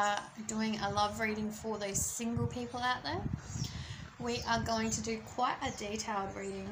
are doing a love reading for those single people out there. We are going to do quite a detailed reading.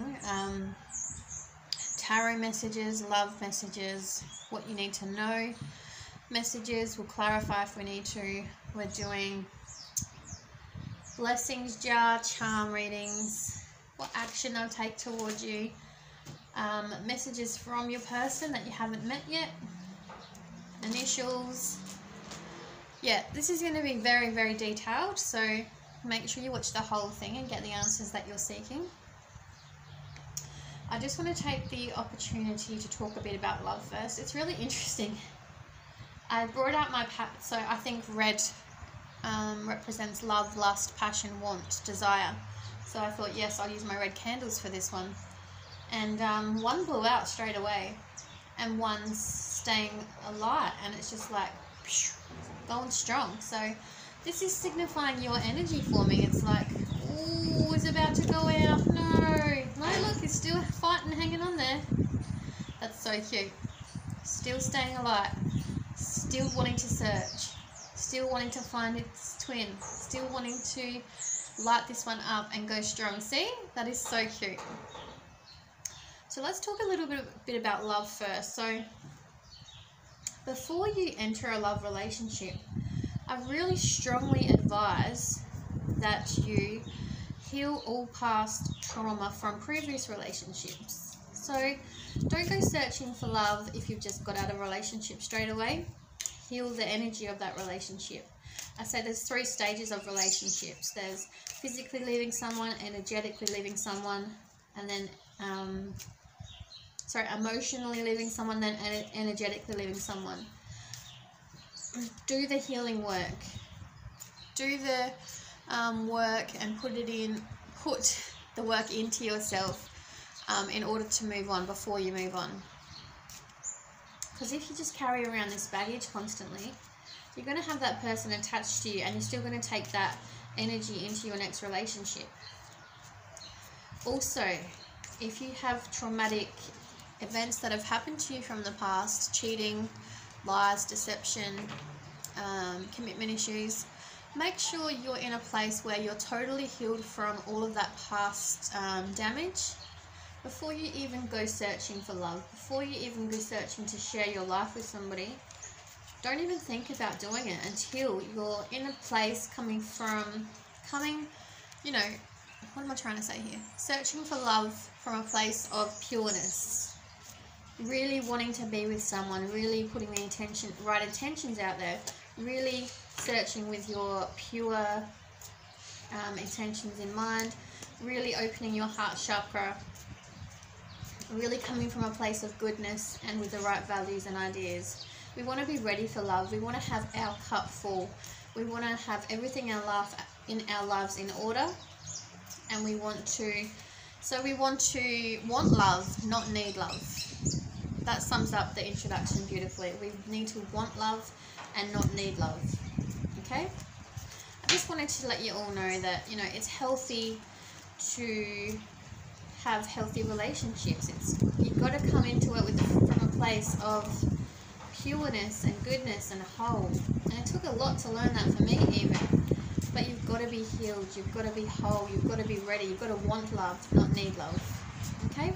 Tarot messages, love messages, what you need to know messages. We'll clarify if we need to. We're doing blessings jar, charm readings, what action they'll take towards you, messages from your person that you haven't met yet, initials. Yeah, this is going to be very, very detailed, so make sure you watch the whole thing and get the answers that you're seeking. I just want to take the opportunity to talk a bit about love first. It's really interesting. I brought out my so I think red represents love, lust, passion, want, desire. So I thought, yes, I'll use my red candles for this one. And one blew out straight away, and one's staying alight, and it's just like going strong. So this is signifying your energy for me. It's like, ooh, it's about to go out. No, look, it's still fighting, hanging on there. That's so cute. Still staying alight. Still wanting to search. Still wanting to find its twin. Still wanting to light this one up and go strong. See? That is so cute. So let's talk a little bit about love first. So before you enter a love relationship, I really strongly advise that you heal all past trauma from previous relationships. So don't go searching for love if you've just got out of a relationship straight away. Heal the energy of that relationship. I say there's 3 stages of relationships. There's physically leaving someone, energetically leaving someone, and then emotionally leaving someone, then energetically leaving someone. Do the healing work. Do the work and put the work into yourself in order to move on before you move on. Because if you just carry around this baggage constantly, you're going to have that person attached to you, and you're still going to take that energy into your next relationship. Also, if you have traumatic events that have happened to you from the past, cheating, lies, deception, commitment issues, make sure you're in a place where you're totally healed from all of that past damage before you even go searching for love, before you even go searching to share your life with somebody. Don't even think about doing it until you're in a place you know, what am I trying to say here? Searching for love from a place of pureness. Really wanting to be with someone, really putting the right intentions out there, really searching with your pure intentions in mind, really opening your heart chakra, really coming from a place of goodness and with the right values and ideas. We want to be ready for love. We want to have our cup full. We want to have everything in our lives in order, and we want to want love, not need love. That sums up the introduction beautifully. We need to want love and not need love. Okay? I just wanted to let you all know that, you know, it's healthy to have healthy relationships. You've got to come into it from a place of pureness and goodness and whole. And it took a lot to learn that for me even. But you've got to be healed, you've got to be whole, you've got to be ready, you've got to want love, not need love. Okay?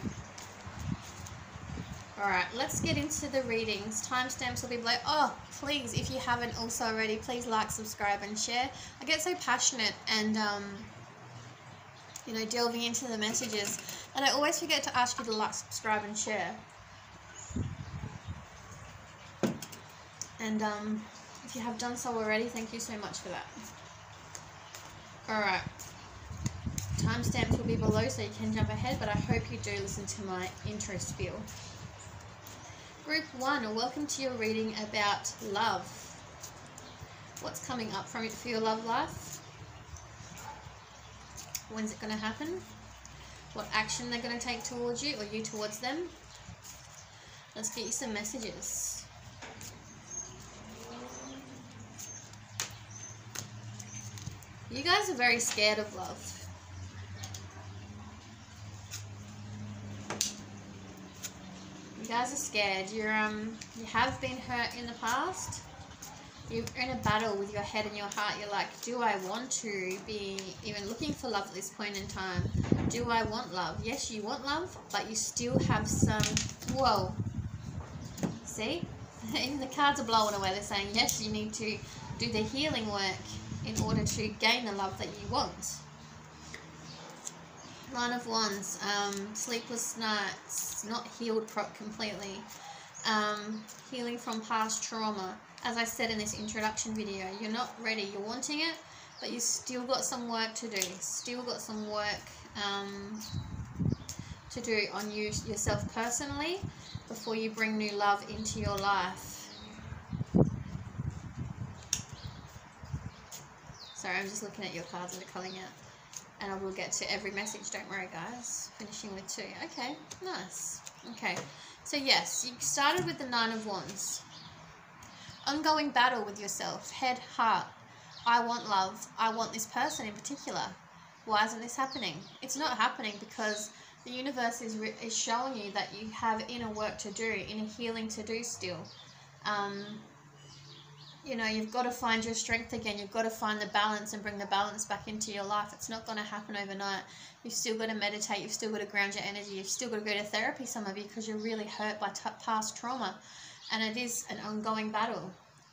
Alright, let's get into the readings. Timestamps will be below. Oh, please, if you haven't also already, please like, subscribe and share. I get so passionate and you know, delving into the messages, and I always forget to ask you to like, subscribe and share. And if you have done so already, thank you so much for that. Alright, timestamps will be below so you can jump ahead, but I hope you do listen to my intro spiel. Group 1, welcome to your reading about love. What's coming up for your love life? When's it going to happen? What action they're going to take towards you, or you towards them? Let's get you some messages. You guys are very scared of love. You guys are scared. You have been hurt in the past. You're in a battle with your head and your heart. You're like, do I want to be even looking for love at this point in time? Do I want love? Yes, you want love, but you still have some... Whoa. See? Even the cards are blowing away. They're saying, yes, you need to do the healing work in order to gain the love that you want. Nine of Wands. Sleepless nights. Not healed completely. Healing from past trauma. As I said in this introduction video, you're not ready. You're wanting it, but you still got some work to do. Still got some work to do on yourself personally before you bring new love into your life. Sorry, I'm just looking at your cards that are coming out. And I will get to every message, don't worry guys. Finishing with 2. Okay, nice. Okay, so yes, you started with the 9 of Wands. Ongoing battle with yourself, head, heart. I want love. I want this person in particular. Why isn't this happening? It's not happening because the universe is showing you that you have inner work to do, inner healing to do still. You know, you've got to find your strength again. You've got to find the balance and bring the balance back into your life. It's not going to happen overnight. You've still got to meditate. You've still got to ground your energy. You've still got to go to therapy, some of you, because you're really hurt by past trauma. And it is an ongoing battle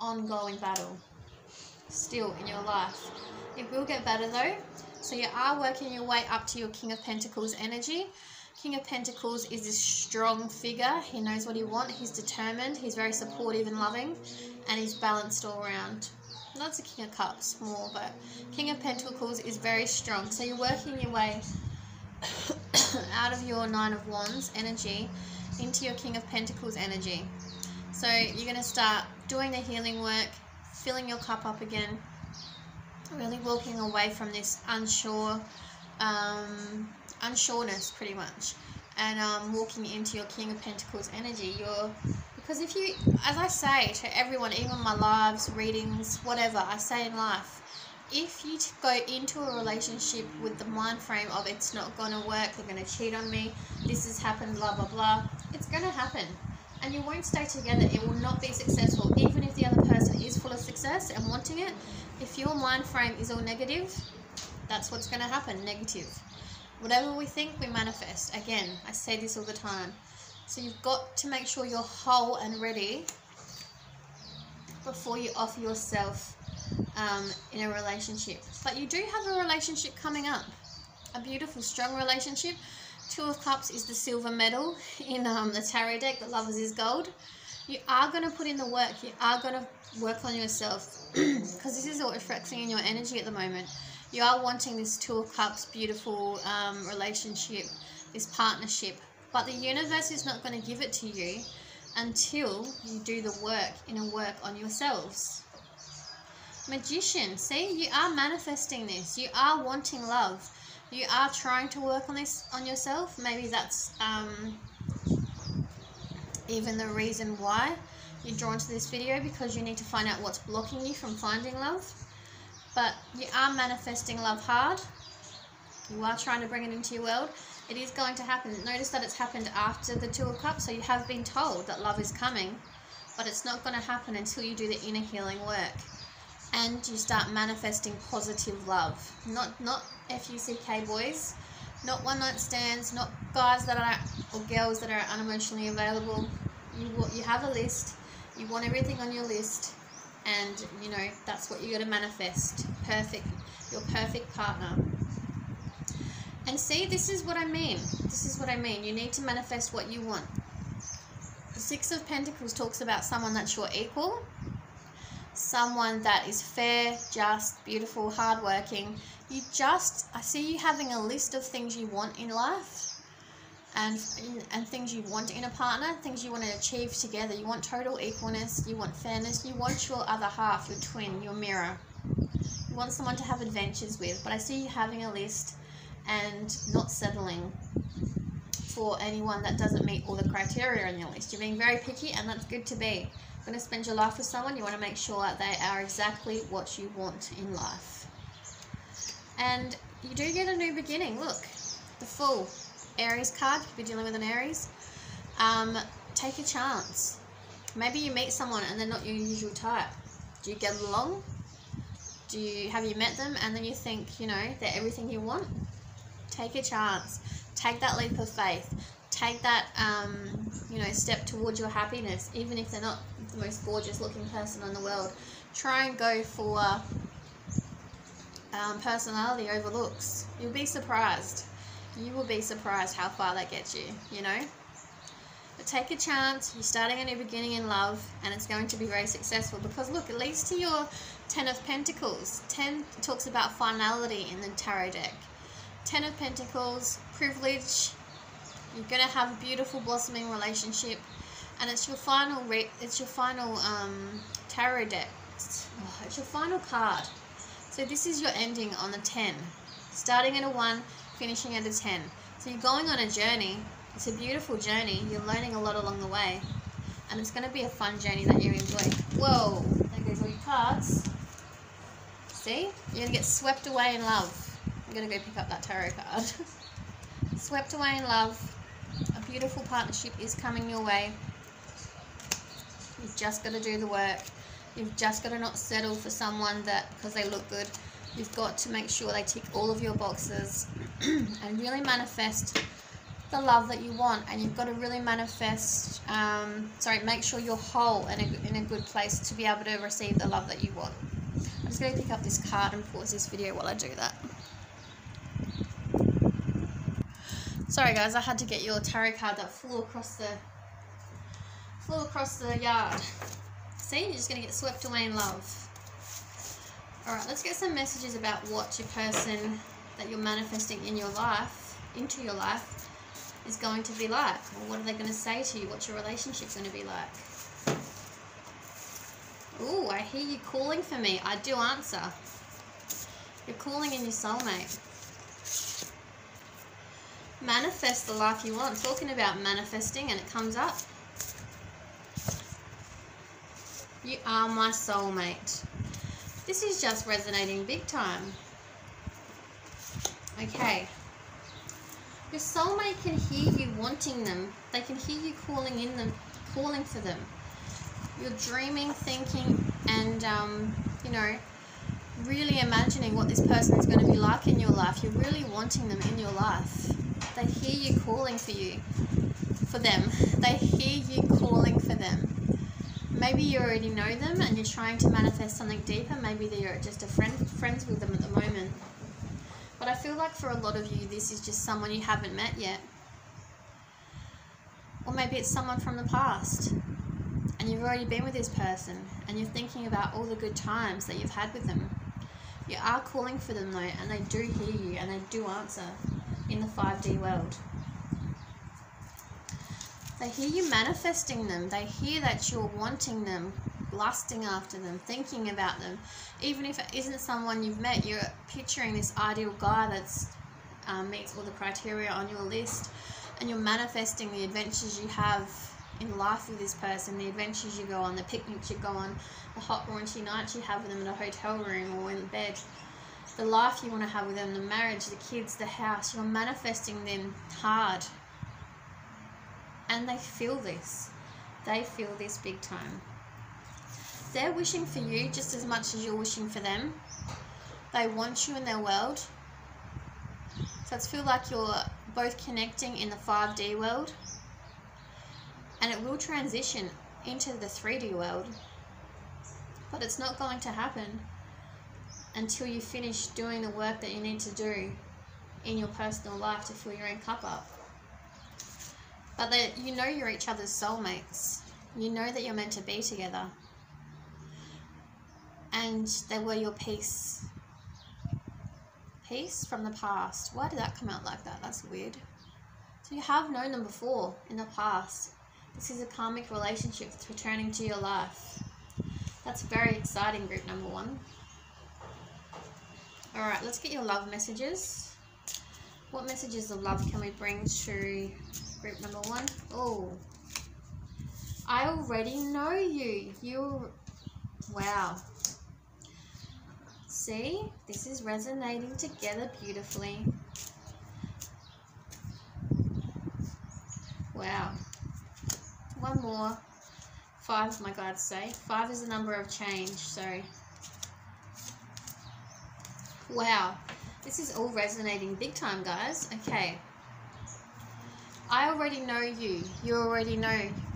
still in your life. It will get better though. So you are working your way up to your King of Pentacles energy. King of Pentacles is this strong figure. He knows what he wants. He's determined. He's very supportive and loving. And he's balanced all around. That's a King of Cups more, but King of Pentacles is very strong. So you're working your way out of your 9 of Wands energy into your King of Pentacles energy. So you're going to start doing the healing work, filling your cup up again, really walking away from this unsureness pretty much, and walking into your King of Pentacles energy. Because if you, as I say to everyone, even my lives, readings, whatever I say in life, if you go into a relationship with the mind frame of it's not going to work, they're going to cheat on me, this has happened, blah blah blah, it's going to happen. And you won't stay together. It will not be successful. Even if the other person is full of success and wanting it, if your mind frame is all negative, that's what's going to happen, negative. Whatever we think, we manifest. Again, I say this all the time. So you've got to make sure you're whole and ready before you offer yourself in a relationship. But you do have a relationship coming up. A beautiful, strong relationship. 2 of Cups is the silver medal in the tarot deck. The Lovers is gold. You are going to put in the work. You are going to work on yourself because this is what reflecting in your energy at the moment. You are wanting this 2 of Cups, beautiful relationship, this partnership. But the universe is not going to give it to you until you do the work, inner work on yourselves. Magician, see, you are manifesting this. You are wanting love. You are trying to work on this on yourself. Maybe that's even the reason why you're drawn to this video, because you need to find out what's blocking you from finding love. But you are manifesting love hard. You are trying to bring it into your world. It is going to happen. Notice that it's happened after the 2 of Cups, so you have been told that love is coming, but it's not going to happen until you do the inner healing work. And you start manifesting positive love. Not F-U-C-K boys, not one-night stands, not guys that are, or girls that are unemotionally available. You have a list. You want everything on your list, and you know that's what you got to manifest. Perfect, your perfect partner. And see, this is what I mean. This is what I mean. You need to manifest what you want. The 6 of Pentacles talks about someone that's your equal. Someone that is fair, just, beautiful, hardworking. I see you having a list of things you want in life, and things you want in a partner, things you want to achieve together. You want total equalness, you want fairness, you want your other half, your twin, your mirror. You want someone to have adventures with, but I see you having a list and not settling for anyone that doesn't meet all the criteria on your list. You're being very picky, and that's good to be. You're going to spend your life with someone, you want to make sure that they are exactly what you want in life. And you do get a new beginning. Look, the Fool, Aries card, if you're dealing with an Aries. Take a chance. Maybe you meet someone and they're not your usual type. Do you get along? Have you met them and then you think, you know, they're everything you want? Take a chance. Take that leap of faith. Take that, you know, step towards your happiness, even if they're not the most gorgeous looking person in the world. Try and go for personality over looks. You'll be surprised. You will be surprised how far that gets you, you know. But take a chance. You're starting a new beginning in love, and it's going to be very successful, because look, it leads to your 10 of Pentacles. 10 talks about finality in the tarot deck. 10 of Pentacles, privilege. You're going to have a beautiful blossoming relationship, and it's your final tarot deck. It's your final card. So this is your ending on the 10, starting at a 1, finishing at a 10. So you're going on a journey. It's a beautiful journey. You're learning a lot along the way, and it's going to be a fun journey that you enjoy. Whoa, there goes all your cards. See, you're going to get swept away in love. I'm going to go pick up that tarot card. Swept away in love. A beautiful partnership is coming your way. You've just got to do the work. You've just got to not settle for someone that because they look good. You've got to make sure they tick all of your boxes and really manifest the love that you want. And you've got to really manifest, make sure you're whole and in a good place to be able to receive the love that you want. I'm just going to pick up this card and pause this video while I do that. Sorry guys, I had to get your tarot card that flew across the yard. See, you're just going to get swept away in love. Alright, let's get some messages about what your person that you're manifesting in your life, into your life, is going to be like. Or what are they going to say to you? What's your relationship going to be like? Ooh, I hear you calling for me. I do answer. You're calling in your soulmate. Manifest the life you want. Talking about manifesting, and it comes up. You are my soulmate. This is just resonating big time. Okay. Your soulmate can hear you wanting them. They can hear you calling for them. You're dreaming, thinking, and you know, really imagining what this person is going to be like in your life. You're really wanting them in your life. They hear you calling for them. They hear you calling for them. Maybe you already know them and you're trying to manifest something deeper. Maybe you're just friends with them at the moment. But I feel like for a lot of you, this is just someone you haven't met yet. Or maybe it's someone from the past and you've already been with this person and you're thinking about all the good times that you've had with them. You are calling for them though, and they do hear you and they do answer in the 5D world. They hear you manifesting them. They hear that you're wanting them, lusting after them, thinking about them. Even if it isn't someone you've met, you're picturing this ideal guy that's meets all the criteria on your list, and you're manifesting the adventures you have in life with this person, the adventures you go on, the picnics you go on, the hot raunchy nights you have with them in a hotel room or in bed, the life you want to have with them, the marriage, the kids, the house. You're manifesting them hard. And they feel this. They feel this big time. They're wishing for you just as much as you're wishing for them. They want you in their world. So it feels like you're both connecting in the 5D world. And it will transition into the 3D world. But it's not going to happen until you finish doing the work that you need to do in your personal life to fill your own cup up. But you know you're each other's soulmates. You know that you're meant to be together. And they were your piece from the past. Why did that come out like that? That's weird. So you have known them before in the past. This is a karmic relationship that's returning to your life. That's very exciting, group number 1. Alright, let's get your love messages. What messages of love can we bring to group number 1? Oh, I already know you. Wow. See, this is resonating together beautifully. Wow. One more. 5, my guides say. 5 is the number of change, so wow, this is all resonating big time, guys. Okay, I already know you. You already know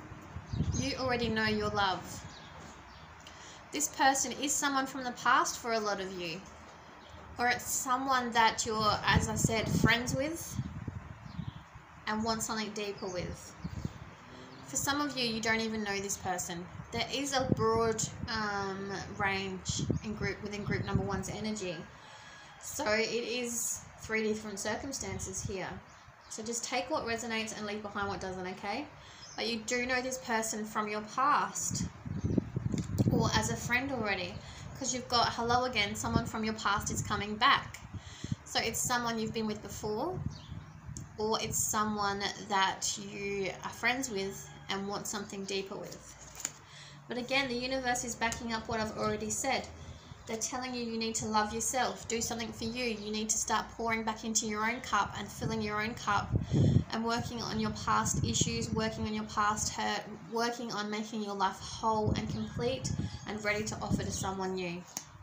your love. This person is someone from the past for a lot of you, or it's someone that you're, as I said, friends with and want something deeper with. For some of you, you don't even know this person. There is a broad range within group number 1's energy. So it is 3 different circumstances here. So just take what resonates and leave behind what doesn't, okay? But you do know this person from your past or as a friend already, because you've got hello again, someone from your past is coming back. So it's someone you've been with before, or it's someone that you are friends with and want something deeper with. But again, the universe is backing up what I've already said. They're telling you you need to love yourself, do something for you. You need to start pouring back into your own cup and filling your own cup and working on your past issues, working on your past hurt, working on making your life whole and complete and ready to offer to someone new.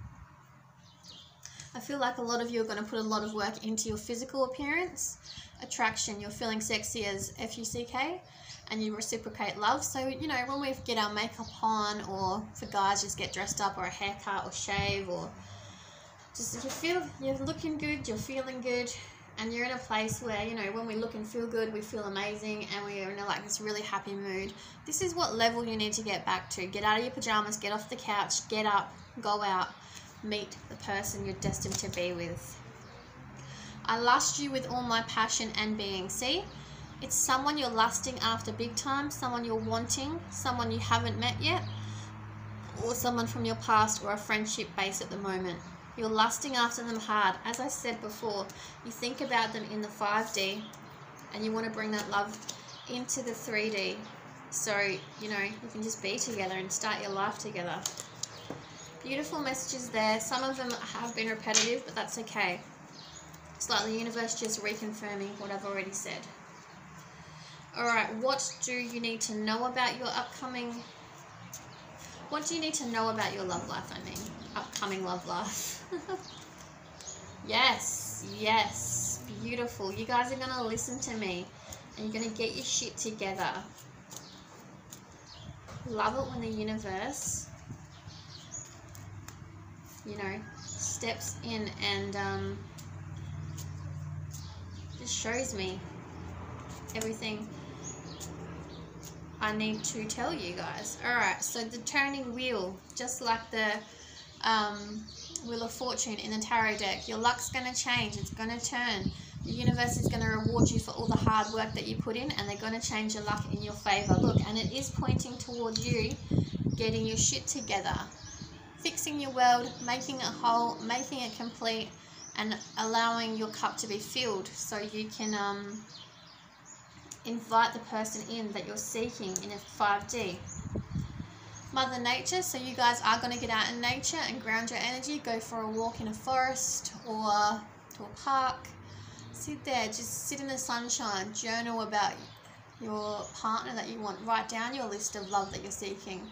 I feel like a lot of you are going to put a lot of work into your physical appearance, attraction. You're feeling sexy as F-U-C-K, and you reciprocate love. So, you know, when we get our makeup on, or for guys just get dressed up, or a haircut, or shave, or just you're looking good, you're feeling good, and you're in a place where, you know, when we look and feel good, we feel amazing, and we're in like this really happy mood. This is what level you need to get back to. Get out of your pajamas, get off the couch, get up, go out, meet the person you're destined to be with. I lust you with all my passion and being. See? It's someone you're lusting after big time, someone you're wanting, someone you haven't met yet, or someone from your past or a friendship base at the moment. You're lusting after them hard. As I said before, you think about them in the 5D and you want to bring that love into the 3D. So, you know, you can just be together and start your life together. Beautiful messages there. Some of them have been repetitive, but that's okay. It's like the universe just reconfirming what I've already said. Alright, what do you need to know about your upcoming... What do you need to know about your love life, I mean? Upcoming love life. Yes, yes. Beautiful. You guys are going to listen to me and you're going to get your shit together. Love it when the universe, you know, steps in and just shows me everything I need to tell you guys. Alright, so the turning wheel, just like the Wheel of Fortune in the tarot deck, your luck's going to change, it's going to turn. The universe is going to reward you for all the hard work that you put in, and they're going to change your luck in your favor. Look, and it is pointing towards you getting your shit together, fixing your world, making it whole, making it complete, and allowing your cup to be filled so you can invite the person in that you're seeking in a 5D. Mother Nature, so you guys are going to get out in nature and ground your energy. Go for a walk in a forest or to a park. Sit there, just sit in the sunshine, journal about your partner that you want. Write down your list of love that you're seeking.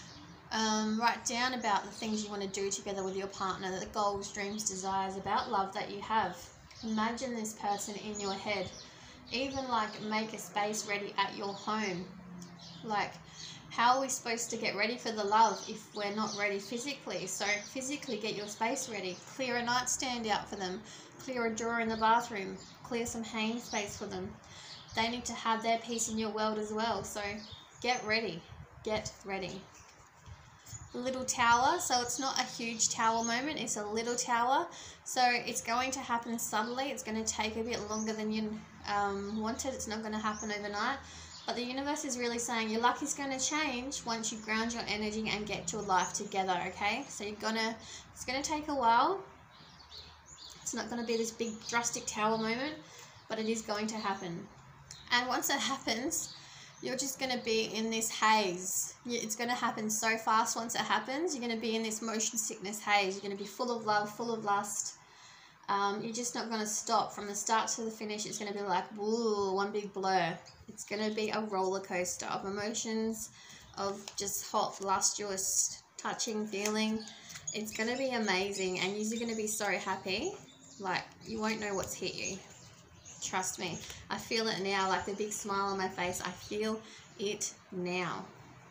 Write down about the things you want to do together with your partner, the goals, dreams, desires about love that you have. Imagine this person in your head. Even like make a space ready at your home. Like, how are we supposed to get ready for the love if we're not ready physically? So physically get your space ready. Clear a nightstand out for them. Clear a drawer in the bathroom. Clear some hang space for them. They need to have their piece in your world as well. So get ready. Get ready. Little tower, so it's not a huge tower moment, it's a little tower, so it's going to happen subtly. It's going to take a bit longer than you wanted. It's not going to happen overnight, but the universe is really saying your luck is going to change once you ground your energy and get your life together. Okay, so it's going to take a while. It's not going to be this big drastic tower moment, but it is going to happen. And once it happens, you're just going to be in this haze. It's going to happen so fast once it happens. You're going to be in this motion sickness haze. You're going to be full of love, full of lust. You're just not going to stop. From the start to the finish, it's going to be like, woo, one big blur. It's going to be a roller coaster of emotions, of just hot, lustrous, touching feeling. It's going to be amazing, and you're going to be so happy. Like, you won't know what's hit you. Trust me. I feel it now, like the big smile on my face. I feel it now.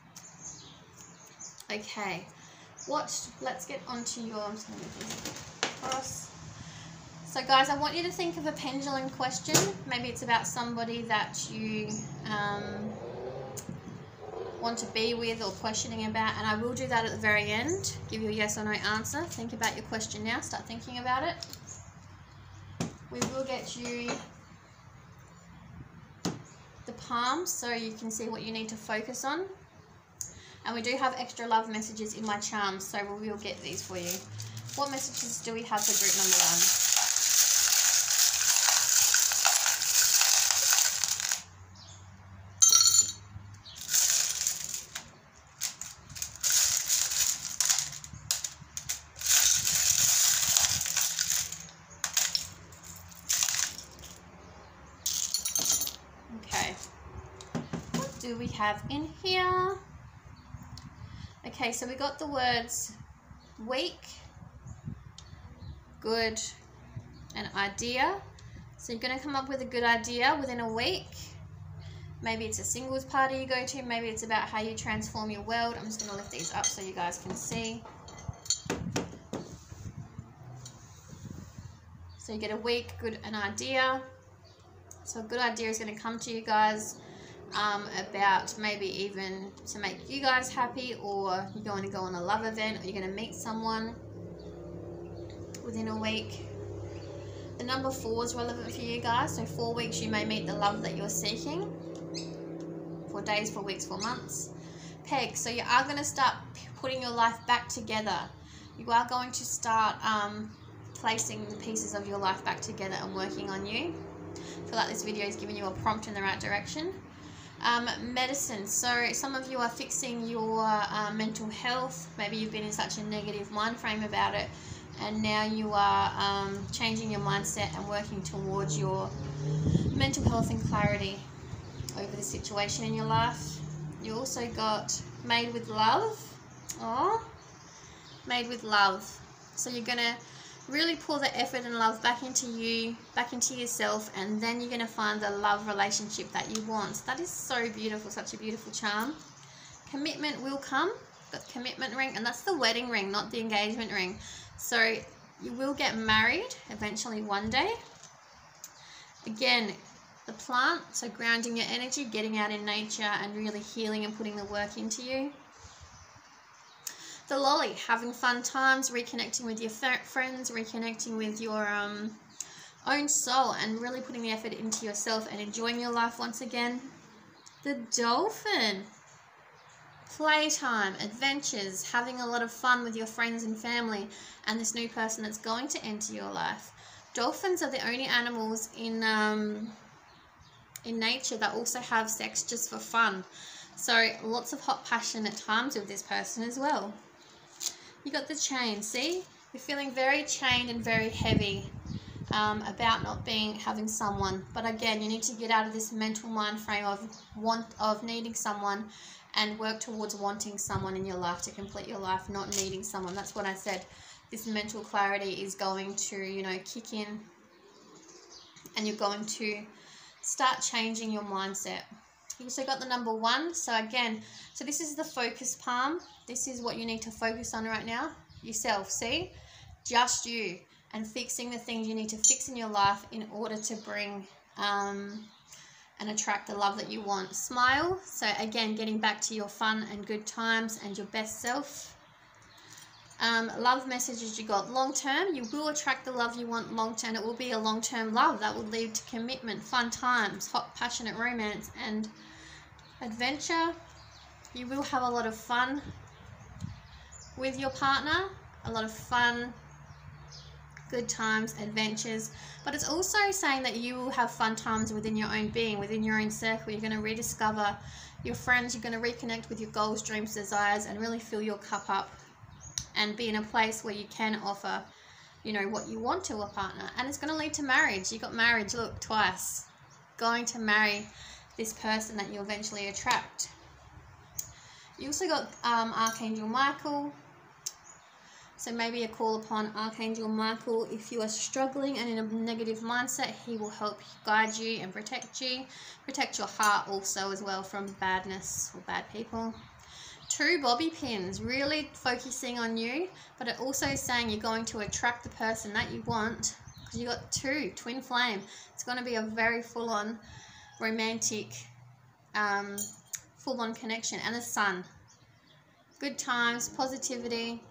Okay. Let's get onto your, I'm just going to move this across. So guys, I want you to think of a pendulum question. Maybe it's about somebody that you want to be with or questioning about, and I will do that at the very end. Give you a yes or no answer. Think about your question now. Start thinking about it. We will get you the palms so you can see what you need to focus on. And we do have extra love messages in my charms, so we will get these for you. What messages do we have for group number 1? Okay. What do we have in here? Okay, so we got the words week, good, and idea. So you're going to come up with a good idea within a week. Maybe it's a singles party you go to. Maybe it's about how you transform your world. I'm just going to lift these up so you guys can see. So you get a week, good, an idea. So a good idea is going to come to you guys about maybe even to make you guys happy, or you're going to go on a love event, or you're going to meet someone within a week. The number 4 is relevant for you guys. So 4 weeks you may meet the love that you're seeking. 4 days, 4 weeks, 4 months. Peg, so you are going to start putting your life back together. You are going to start placing the pieces of your life back together and working on you. I feel like this video is giving you a prompt in the right direction. Medicine, so some of you are fixing your mental health. Maybe you've been in such a negative mind frame about it, and now you are changing your mindset and working towards your mental health and clarity over the situation in your life. You also got made with love. Oh, made with love. So you're going to really pour the effort and love back into you, back into yourself, and then you're going to find the love relationship that you want. That is so beautiful, such a beautiful charm. Commitment will come. Got the commitment ring, and that's the wedding ring, not the engagement ring. So you will get married eventually one day. Again, the plant, so grounding your energy, getting out in nature and really healing and putting the work into you. The lolly, having fun times, reconnecting with your friends, reconnecting with your own soul, and really putting the effort into yourself and enjoying your life once again. The dolphin, playtime, adventures, having a lot of fun with your friends and family and this new person that's going to enter your life. Dolphins are the only animals in nature that also have sex just for fun. So lots of hot passion at times with this person as well. You got the chain, see? You're feeling very chained and very heavy about not having someone. But again, you need to get out of this mental mind frame of needing someone and work towards wanting someone in your life to complete your life, not needing someone. That's what I said. This mental clarity is going to, kick in, and you're going to start changing your mindset. You also got the number 1. So again, this is the focus palm. This is what you need to focus on right now. Yourself, see? Just you. And fixing the things you need to fix in your life in order to bring and attract the love that you want. Smile. So again, getting back to your fun and good times and your best self. Love messages you got. Long term, you will attract the love you want long term. It will be a long-term love that will lead to commitment, fun times, hot, passionate romance, and adventure. You will have a lot of fun with your partner, a lot of fun, good times, adventures. But it's also saying that you will have fun times within your own being, within your own circle. You're going to rediscover your friends. You're going to reconnect with your goals, dreams, desires, and really fill your cup up and be in a place where you can offer, what you want to a partner. And it's going to lead to marriage. You got marriage, look, twice. Going to marry this person that you eventually attract. You also got Archangel Michael. So maybe a call upon Archangel Michael if you are struggling and in a negative mindset. He will help guide you and protect you. Protect your heart also as well from badness or bad people. 2 bobby pins, really focusing on you, but it also is saying you're going to attract the person that you want, because you got 2, twin flame. It's going to be a very full-on romantic, full-on connection. And the sun. Good times, positivity.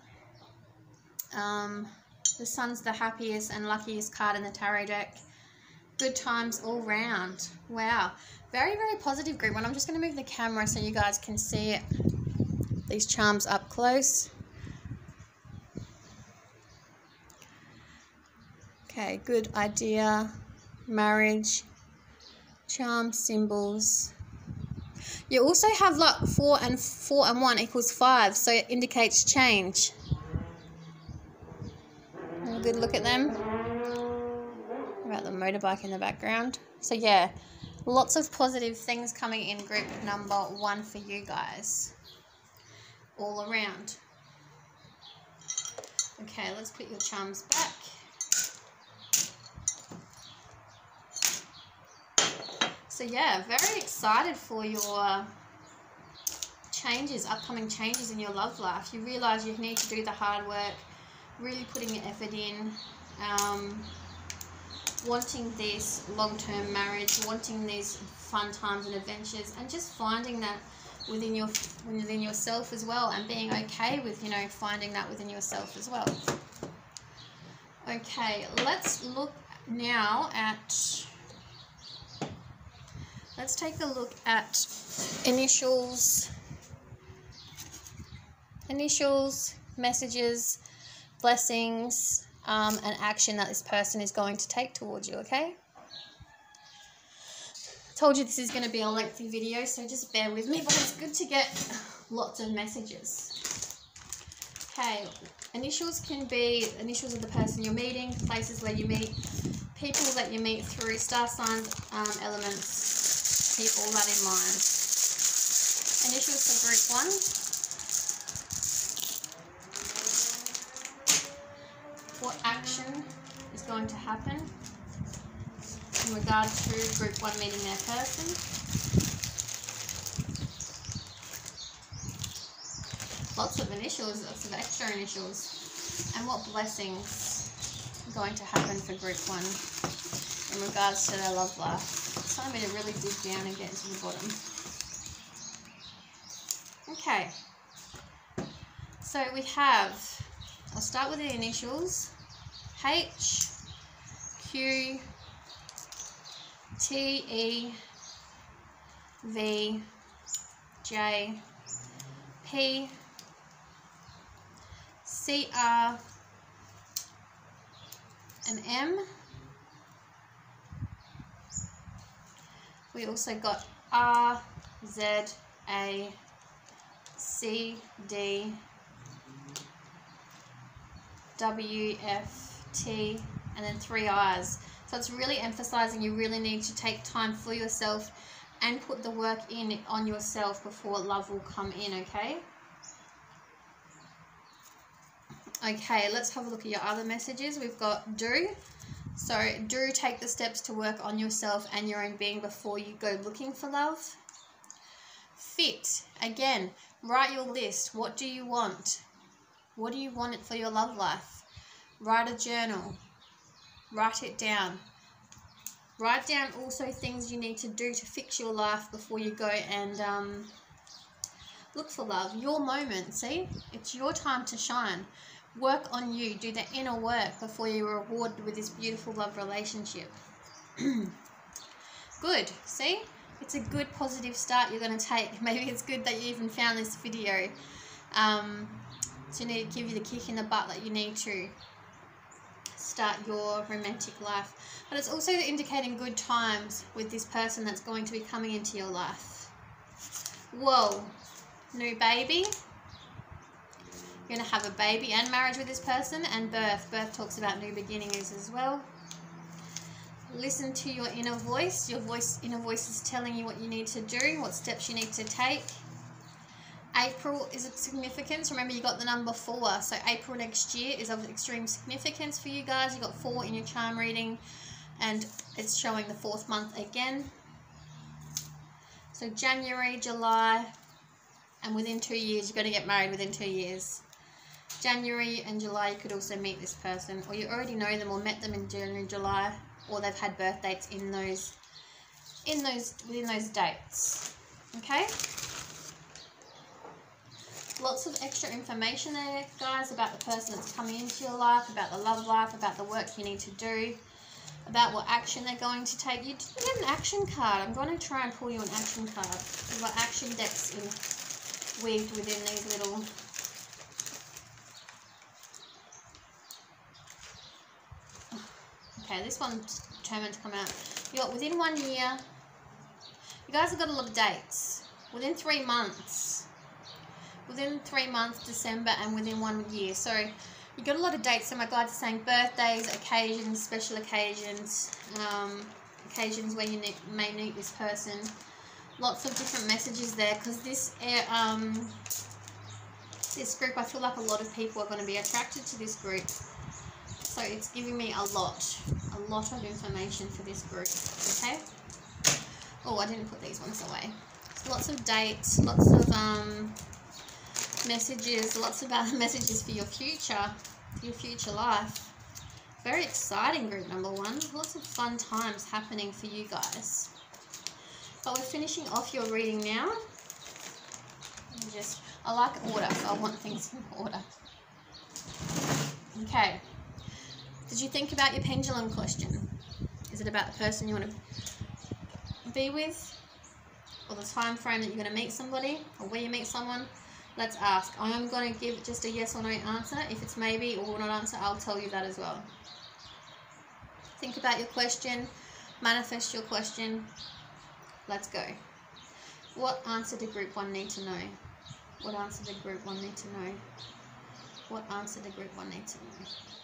The sun's the happiest and luckiest card in the tarot deck. Good times all round. Wow. Very, very positive group one. I'm just going to move the camera so you guys can see it. These charms up close. Okay, good idea. Marriage. Charm symbols. You also have luck. 4 and 1 equals 5, so it indicates change. Have a good look at them. About the motorbike in the background. So yeah, lots of positive things coming in group number 1 for you guys. All around. Okay, let's put your charms back. So yeah, very excited for your changes, upcoming changes in your love life. You realise you need to do the hard work, really putting your effort in, wanting this long-term marriage, wanting these fun times and adventures, and just finding that within yourself as well, and being okay with, you know, finding that within yourself as well. Okay, let's look now at, let's take a look at initials, messages, blessings, and action that this person is going to take towards you, okay? Told you this is going to be a lengthy video, so just bear with me, but it's good to get lots of messages. Okay, initials can be initials of the person you're meeting, places where you meet, people that you meet through, star signs, elements. Keep all that in mind. Initials for group 1. What action is going to happen in regard to group 1 meeting their person? Lots of initials, lots of extra initials. And what blessings are going to happen for group 1 in regards to their love life? It's time me to really dig down and get to the bottom. Okay. So we have, I'll start with the initials. H, Q, T, E, V, J, P, C, R, and M. We also got R, Z, A, C, D, W, F, T, and then 3 I's. So it's really emphasizing you really need to take time for yourself and put the work in on yourself before love will come in, okay? Okay, let's have a look at your other messages. We've got do. So do take the steps to work on yourself and your own being before you go looking for love. Fit. Again, write your list. What do you want? What do you want for your love life? Write a journal. Write it down. Write down also things you need to do to fix your life before you go and look for love. Your moment, see? It's your time to shine. Work on you. Do the inner work before you're rewarded with this beautiful love relationship. Good. See? It's a good positive start you're going to take. Maybe it's good that you even found this video. So you need to give you the kick in the butt that you need to start your romantic life. But it's also indicating good times with this person that's going to be coming into your life. Whoa. New baby. You're going to have a baby and marriage with this person, and birth. Birth talks about new beginnings as well. Listen to your inner voice. Your inner voice is telling you what you need to do, what steps you need to take. April is of significance. Remember, you got the number 4. So April next year is of extreme significance for you guys. You got 4 in your charm reading, and it's showing the 4th month again. So January, July, and within 2 years, you're going to get married within 2 years. January and July, you could also meet this person, or you already know them or met them in January, July, or they've had birth dates within those dates. Okay? Lots of extra information there, guys, about the person that's coming into your life, about the love life, about the work you need to do, about what action they're going to take. You didn't get an action card. I'm going to try and pull you an action card. You've got action decks weaved within these little... Okay, this one's determined to come out. You got within 1 year. You guys have got a lot of dates. Within 3 months. Within 3 months, December, and within 1 year. So you got a lot of dates. So my guides are saying birthdays, occasions, special occasions, occasions where you may meet this person. Lots of different messages there, because this group, I feel like a lot of people are going to be attracted to this group. So it's giving me a lot of information for this group. Okay. Oh, I didn't put these ones away. So lots of dates, lots of messages, lots of messages for your future life. Very exciting group number 1. Lots of fun times happening for you guys. But we're finishing off your reading now. I like order, so I want things in order. Okay. Did you think about your pendulum question? Is it about the person you want to be with? Or the time frame that you're going to meet somebody? Or where you meet someone? Let's ask. I am going to give just a yes or no answer. If it's maybe or not answer, I'll tell you that as well. Think about your question. Manifest your question. Let's go. What answer did group 1 need to know? What answer did group 1 need to know? What answer did group 1 need to know?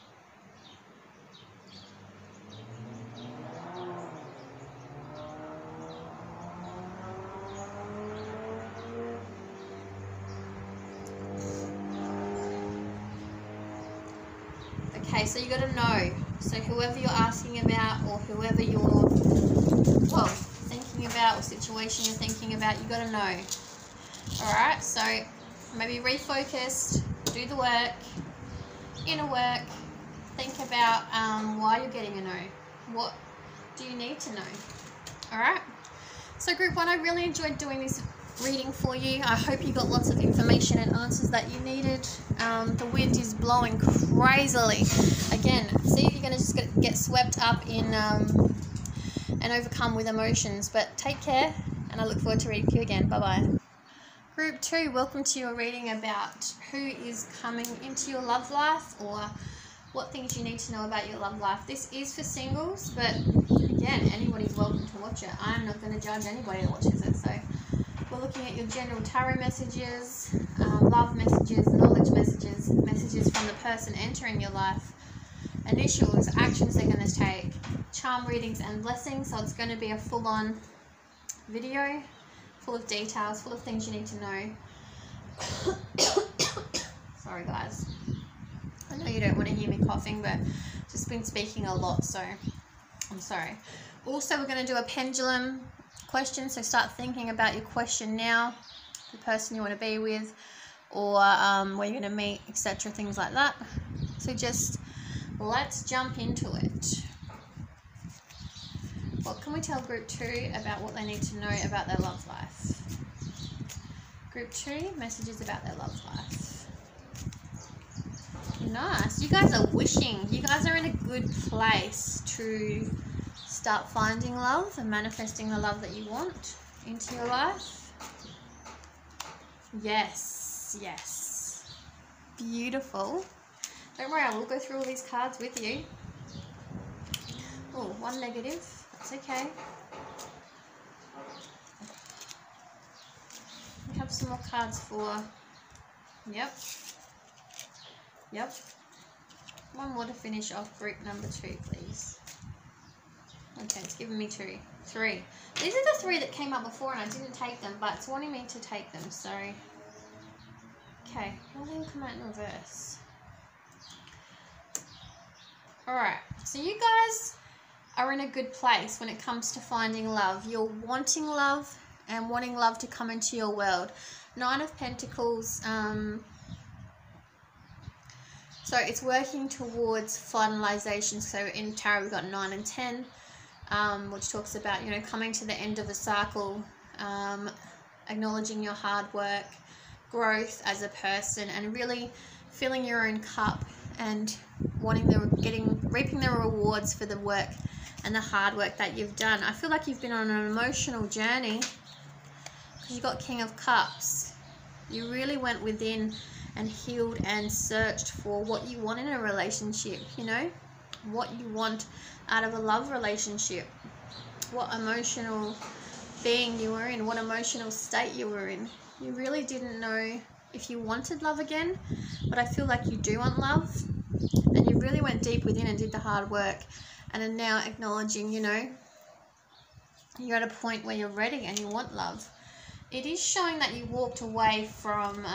Okay, so you got to know. So whoever you're asking about, or whoever you're, thinking about, or situation you're thinking about, you got to know. Alright, so maybe refocus, do the work, inner work, think about why you're getting a no. What do you need to know? Alright, so group 1, I really enjoyed doing this reading for you. I hope you got lots of information and answers that you needed. The wind is blowing crazily. Again, see if you're going to just get swept up in and overcome with emotions. But take care, and I look forward to reading you again. Bye-bye. Group 2, welcome to your reading about who is coming into your love life, or what things you need to know about your love life. This is for singles, but again, anybody's welcome to watch it. I'm not going to judge anybody that watches it. So we're looking at your general tarot messages, love messages, knowledge messages, messages from the person entering your life, initials, actions they're going to take, charm readings and blessings. So it's going to be a full-on video, full of details, full of things you need to know. Sorry guys, I know you don't want to hear me coughing, but just been speaking a lot, so I'm sorry. Also, we're going to do a pendulum question, so start thinking about your question now, the person you want to be with, or where you're going to meet, etc., things like that. So just let's jump into it. What can we tell group 2 about what they need to know about their love life? Group 2, messages about their love life. Nice. You guys are wishing. You guys are in a good place to start finding love and manifesting the love that you want into your life. Yes, yes. Beautiful. Don't worry, I will go through all these cards with you. Oh, one negative. That's okay. We have some more cards for... Yep. One more to finish off group number 2, please. Okay, it's giving me 3. These are the 3 that came up before and I didn't take them, but it's wanting me to take them, so Okay, well then come out in reverse. Alright, so you guys are in a good place when it comes to finding love. You're wanting love and wanting love to come into your world. 9 of Pentacles, so it's working towards finalization. So in tarot we've got 9 and 10, which talks about, you know, coming to the end of the cycle, acknowledging your hard work, growth as a person, and really filling your own cup and reaping the rewards for the work and the hard work that you've done. I feel like you've been on an emotional journey because you got King of Cups. You really went within and healed and searched for what you want in a relationship, you know, what you want out of a love relationship, what emotional being you were in, what emotional state you were in. You really didn't know if you wanted love again, but I feel like you do want love, and you really went deep within and did the hard work, and are now acknowledging, you know, you're at a point where you're ready and you want love. It is showing that you walked away from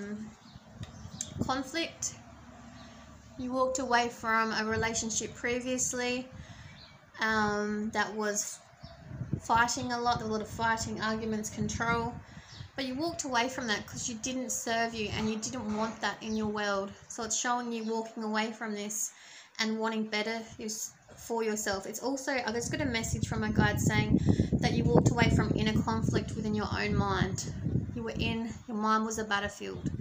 conflict. You walked away from a relationship previously that was fighting a lot. There were a lot of fighting, arguments, control. But you walked away from that because you didn't serve you and you didn't want that in your world. So it's showing you walking away from this and wanting better for yourself. It's also, I just got a message from my guide saying that you walked away from inner conflict within your own mind. Your mind was a battlefield.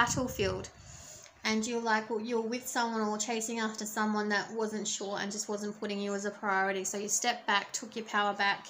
And you're like, well, you're with someone or chasing after someone that wasn't sure and just wasn't putting you as a priority. So you stepped back, took your power back,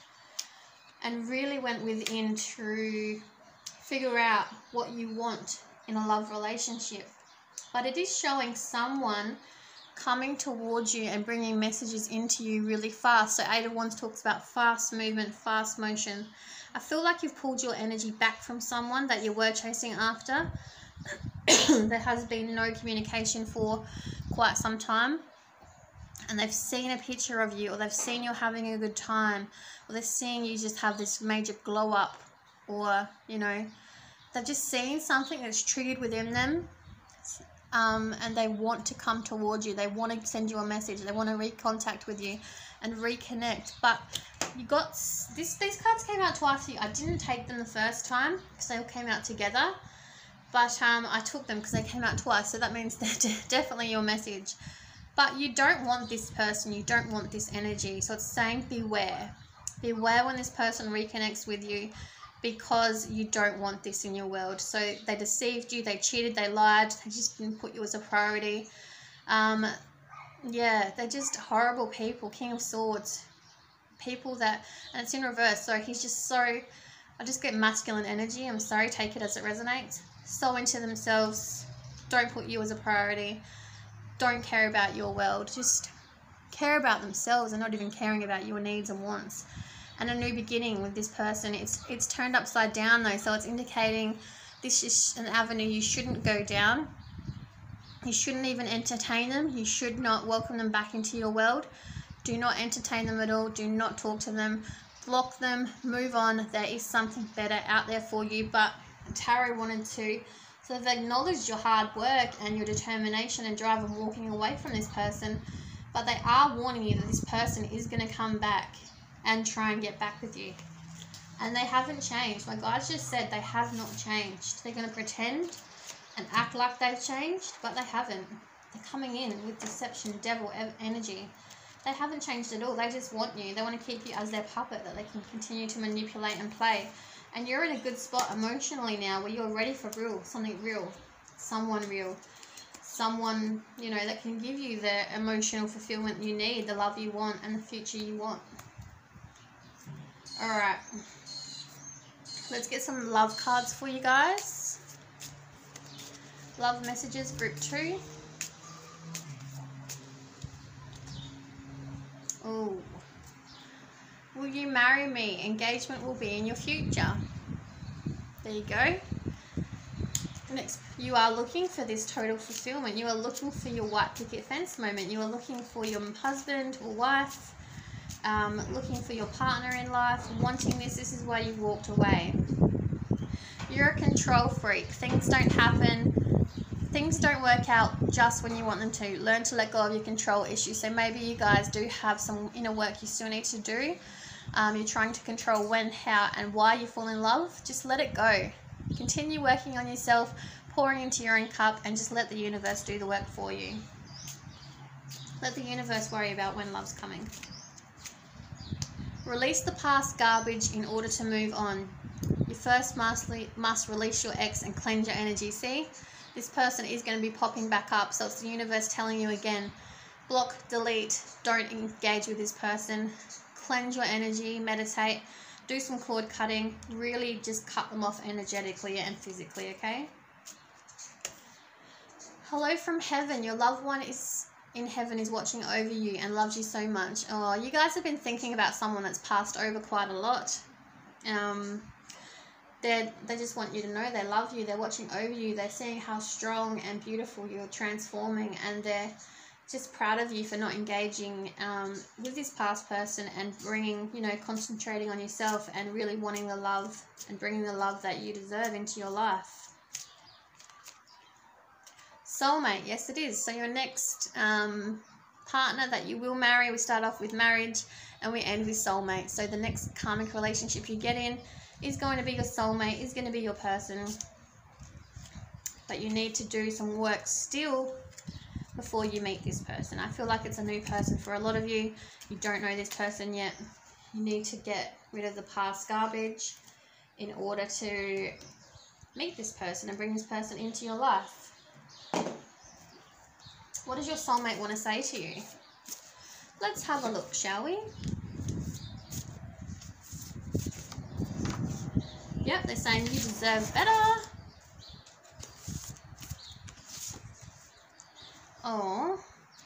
and really went within to figure out what you want in a love relationship. But it is showing someone coming towards you and bringing messages into you really fast. So 8 of Wands talks about fast movement, fast motion. I feel like you've pulled your energy back from someone that you were chasing after. There has been no communication for quite some time, and they've seen a picture of you, or they've seen you're having a good time, or they're seeing you just have this major glow up, or, you know, they've just seen something that's triggered within them, and they want to come towards you. They want to send you a message. They want to recontact with you and reconnect. But you got these cards came out twice. I didn't take them the first time because they all came out together, but I took them because they came out twice. So that means they're definitely your message. But you don't want this person, you don't want this energy. So it's saying beware. Beware when this person reconnects with you, because you don't want this in your world. So they deceived you, they cheated, they lied, they just didn't put you as a priority. Yeah, they're just horrible people. King of Swords. People that, and it's in reverse, so he's just so, I just get masculine energy. I'm sorry, take it as it resonates. So into themselves, don't put you as a priority. Don't care about your world, just care about themselves and not even caring about your needs and wants. And a new beginning with this person, it's turned upside down though, so it's indicating this is an avenue you shouldn't go down. You shouldn't even entertain them. You should not welcome them back into your world. Do not entertain them at all. Do not talk to them. Block them. Move on. There is something better out there for you. But Tarot wanted to, so they've acknowledged your hard work and your determination and drive and walking away from this person, but they are warning you that this person is going to come back and try and get back with you. And they haven't changed. My guides just said they have not changed. They're going to pretend and act like they've changed, but they haven't. They're coming in with deception, devil energy. They haven't changed at all. They just want you. They want to keep you as their puppet that they can continue to manipulate and play. And you're in a good spot emotionally now where you're ready for real, something real, someone, you know, that can give you the emotional fulfillment you need, the love you want, and the future you want. Alright, let's get some love cards for you guys. Love messages, group 2. Oh. Will you marry me? Engagement will be in your future. There you go. Next, you are looking for this total fulfillment. You are looking for your white picket fence moment. You are looking for your husband or wife, looking for your partner in life, wanting this. This is why you walked away. You're a control freak. Things don't happen. Things don't work out just when you want them to. Learn to let go of your control issues. So maybe you guys do have some inner work you still need to do. You're trying to control when, how, and why you fall in love. Just let it go. Continue working on yourself, pouring into your own cup, and just let the universe do the work for you. Let the universe worry about when love's coming. Release the past garbage in order to move on. You first must release your ex and cleanse your energy. See? This person is going to be popping back up, so it's the universe telling you again, block, delete, don't engage with this person, cleanse your energy, meditate, do some cord cutting, really just cut them off energetically and physically, okay? Hello from heaven. Your loved one is in heaven, is watching over you and loves you so much. Oh, you guys have been thinking about someone that's passed over quite a lot. They just want you to know they love you. They're watching over you. They're seeing how strong and beautiful you're transforming, and they're just proud of you for not engaging with this past person and bringing, concentrating on yourself and really wanting the love and bringing the love that you deserve into your life. Soulmate, yes it is. So your next partner that you will marry, we start off with marriage and we end with soulmate. So the next karmic relationship you get in is going to be your soulmate, is going to be your person. But you need to do some work still before you meet this person. I feel like it's a new person for a lot of you. You don't know this person yet. You need to get rid of the past garbage in order to meet this person and bring this person into your life. What does your soulmate want to say to you? Let's have a look, shall we? Yep, they're saying you deserve better. Oh.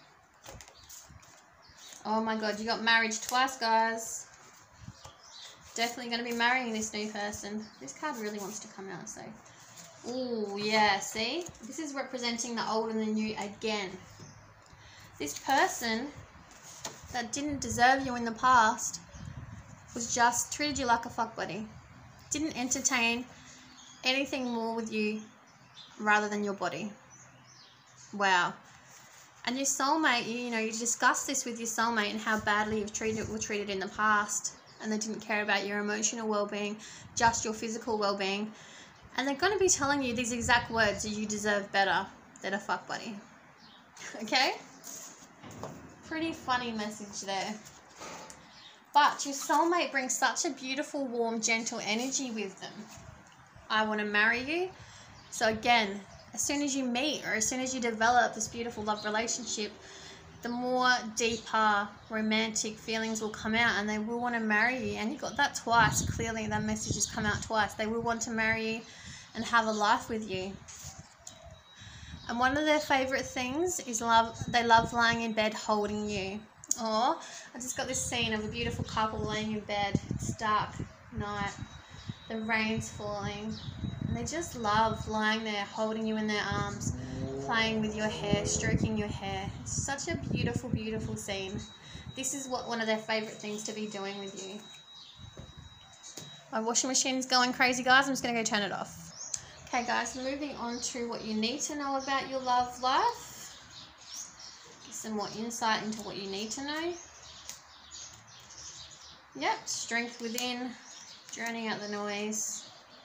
Oh my god, you got marriage twice, guys. Definitely going to be marrying this new person. This card really wants to come out, so. Ooh, yeah, see? This is representing the old and the new again. This person that didn't deserve you in the past was just treated you like a fuck buddy. Didn't entertain anything more with you rather than your body. Wow. And your soulmate, you discuss this with your soulmate and how badly were treated in the past, and they didn't care about your emotional well-being, just your physical well-being. And they're going to be telling you these exact words: you deserve better than a fuck buddy. Okay? Pretty funny message there. But your soulmate brings such a beautiful, warm, gentle energy with them. I want to marry you. So again, as soon as you meet or as soon as you develop this beautiful love relationship, the more deeper romantic feelings will come out and they will want to marry you. And you got that twice. Clearly that message has come out twice. They will want to marry you and have a life with you. And one of their favourite things is they love lying in bed holding you. Oh, I just got this scene of a beautiful couple laying in bed. It's dark night. The rain's falling. And they just love lying there, holding you in their arms, playing with your hair, stroking your hair. It's such a beautiful, beautiful scene. This is one of their favourite things to be doing with you. My washing machine's going crazy, guys. I'm just going to go turn it off. Okay, guys, moving on to what you need to know about your love life. Some more insight into what you need to know. Yep, strength within, drowning out the noise.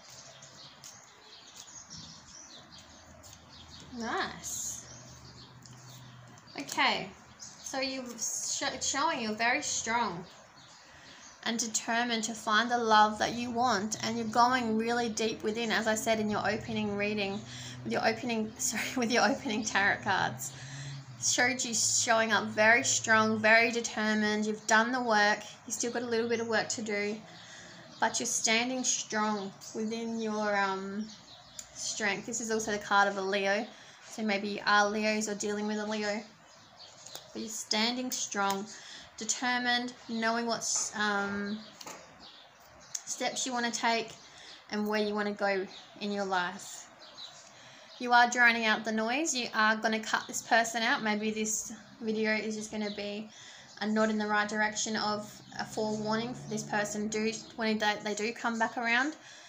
Nice. Okay, so it's showing you're very strong and determined to find the love that you want, and you're going really deep within, as I said in your opening reading, with your opening tarot cards. Showed you showing up very strong, very determined. You've done the work. You still got a little bit of work to do, but you're standing strong within your strength. This is also the card of a Leo, so maybe you are Leos or dealing with a Leo, but you're standing strong, determined, knowing what steps you want to take and where you want to go in your life. You are drowning out the noise. You are going to cut this person out. Maybe this video is just going to be a nod in the right direction of a forewarning for this person when they do come back around.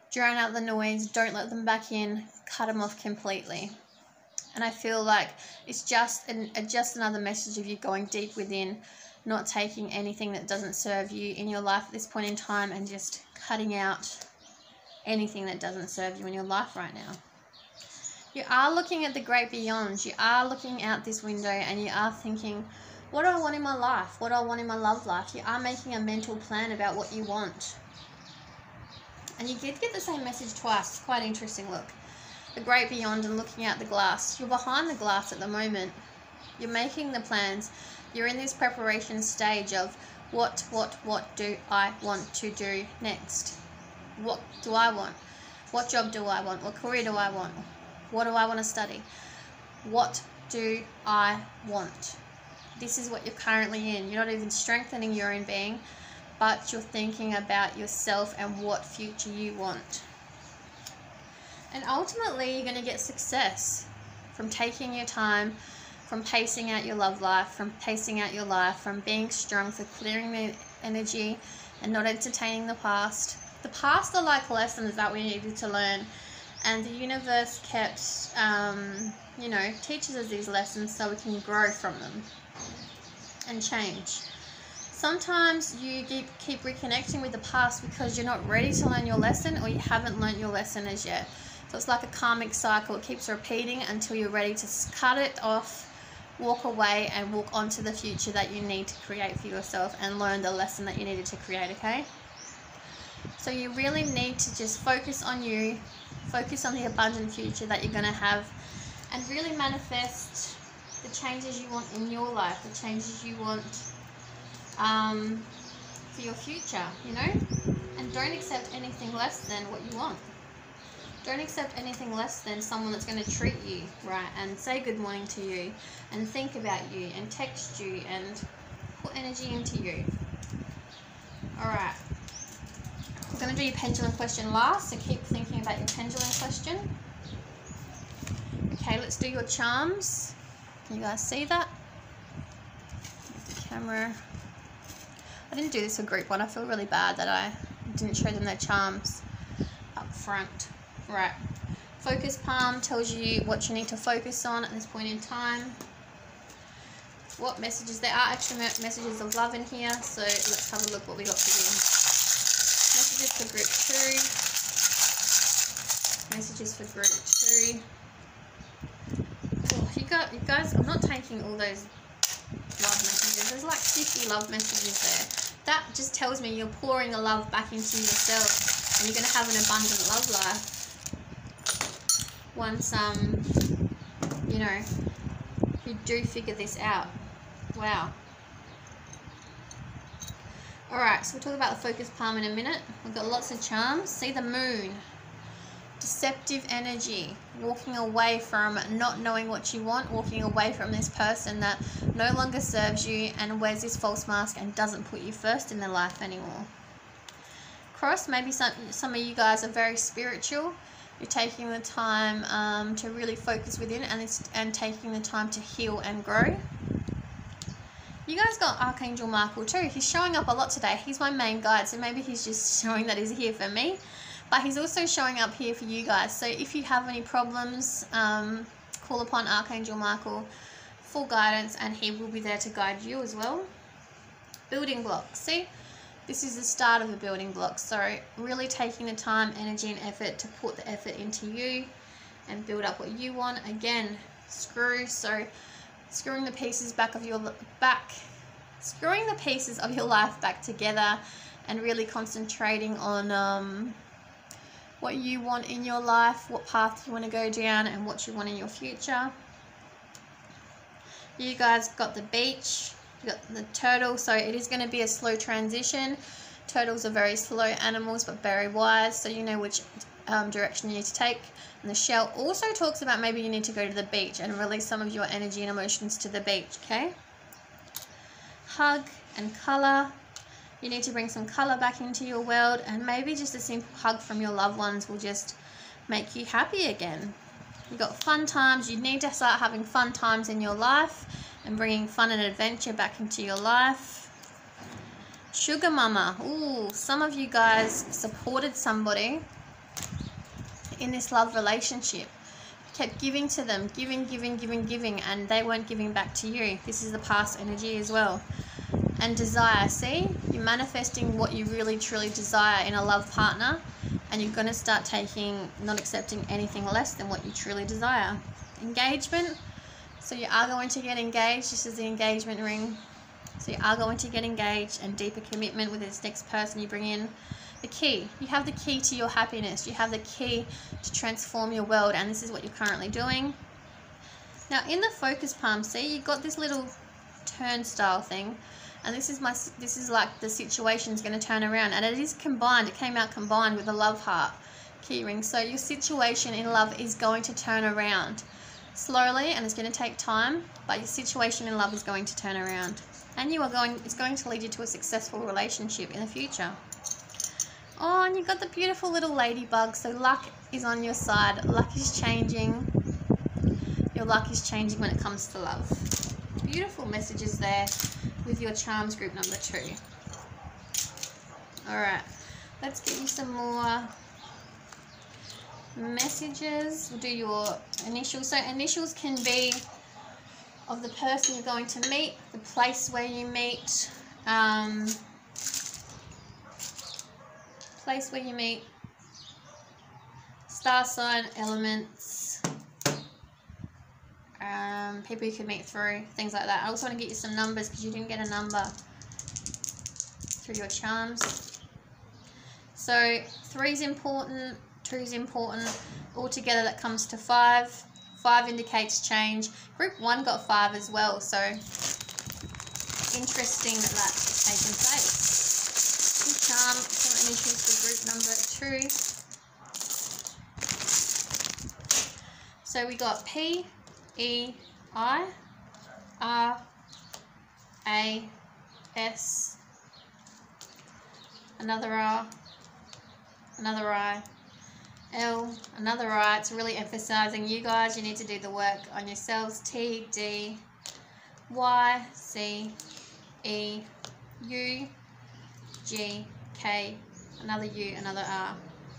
drown out the noise, don't let them back in, cut them off completely. And I feel like it's just another message of you going deep within, not taking anything that doesn't serve you in your life at this point in time, and just cutting out anything that doesn't serve you in your life right now. You are looking at the great beyond. You are looking out this window and you are thinking, what do I want in my life? What do I want in my love life? You are making a mental plan about what you want. And you did get the same message twice. It's quite interesting, look. The great beyond and looking out the glass. You're behind the glass at the moment. You're making the plans. You're in this preparation stage of what do I want to do next? What do I want? What job do I want? What career do I want? What do I want to study? What do I want? This is what you're currently in. You're not even strengthening your own being, but you're thinking about yourself and what future you want. And ultimately, you're going to get success from taking your time, from pacing out your love life, from pacing out your life, from being strong, for clearing the energy and not entertaining the past. The past are like lessons that we needed to learn, and the universe kept, teaches us these lessons so we can grow from them and change. Sometimes you keep reconnecting with the past because you're not ready to learn your lesson, or you haven't learned your lesson as yet. So it's like a karmic cycle. It keeps repeating until you're ready to cut it off, walk away, and walk on to the future that you need to create for yourself and learn the lesson that you needed to create, okay? So you really need to just focus on you, focus on the abundant future that you're going to have, and really manifest the changes you want in your life, the changes you want for your future, and don't accept anything less than what you want. Don't accept anything less than someone that's going to treat you right and say good morning to you and think about you and text you and put energy into you. Alright, I'm going to do your pendulum question last, so keep thinking about your pendulum question. Okay, let's do your charms. Can you guys see that? The camera. I didn't do this for group one. I feel really bad that I didn't show them their charms up front. Right. Focus palm tells you what you need to focus on at this point in time. What messages? There are extra messages of love in here, so let's have a look what we got for you. Messages for group 2. Messages for group 2. Oh, you guys, I'm not taking all those love messages. There's like 50 love messages there. That just tells me you're pouring the love back into yourself and you're going to have an abundant love life once you do figure this out. Wow. Alright, so we'll talk about the focus palm in a minute. We've got lots of charms. See the moon. Deceptive energy, walking away from not knowing what you want, walking away from this person that no longer serves you and wears this false mask and doesn't put you first in their life anymore. Cross, maybe some of you guys are very spiritual. You're taking the time to really focus within and taking the time to heal and grow. You guys got Archangel Michael too. He's showing up a lot today. He's my main guide, so maybe he's just showing that he's here for me. But he's also showing up here for you guys. So if you have any problems, call upon Archangel Michael for guidance, and he will be there to guide you as well. Building blocks. See, this is the start of the building blocks. So really taking the time, energy, and effort to put the effort into you and build up what you want. Again, screw. So screwing the pieces screwing the pieces of your life back together, and really concentrating on what you want in your life, what path you want to go down, and what you want in your future. You guys got the beach, you got the turtle, so it is going to be a slow transition. Turtles are very slow animals but very wise, so you know which direction you need to take. And the shell also talks about maybe you need to go to the beach and release some of your energy and emotions to the beach, okay? Hug and colour. You need to bring some colour back into your world, and maybe just a simple hug from your loved ones will just make you happy again. You got fun times. You need to start having fun times in your life and bringing fun and adventure back into your life. Sugar mama. Ooh, some of you guys supported somebody in this love relationship. Kept giving to them, giving, and they weren't giving back to you. This is the past energy as well. And desire, see? You're manifesting what you really truly desire in a love partner, and you're going to start not accepting anything less than what you truly desire. Engagement, so you are going to get engaged. This is the engagement ring. So you are going to get engaged, and deeper commitment with this next person you bring in. The key, you have the key to your happiness. You have the key to transform your world, and this is what you're currently doing. Now in the focus palm, see, you got this little turnstile thing, and this is like the situation's going to turn around, and it is combined. It came out combined with a love heart key ring. So your situation in love is going to turn around slowly, and it's going to take time, but your situation in love is going to turn around, and it's going to lead you to a successful relationship in the future. Oh, and you've got the beautiful little ladybug, so luck is on your side. Luck is changing. Your luck is changing when it comes to love. Beautiful messages there with your charms group number 2. Alright, let's get you some more messages. We'll do your initials. So initials can be of the person you're going to meet, the place where you meet, star sign, elements, people you can meet through, things like that. I also want to get you some numbers because you didn't get a number through your charms. So 3 is important, 2 is important. Altogether that comes to 5. 5 indicates change. Group 1 got 5 as well, so interesting that that's taken place. Charm, some initials for group number 2. So we got P, E, I, R, A, S, another R, another I, L, another I. It's really emphasizing you guys. You need to do the work on yourselves. T, D, Y, C, E, U, G, K, another U, another R.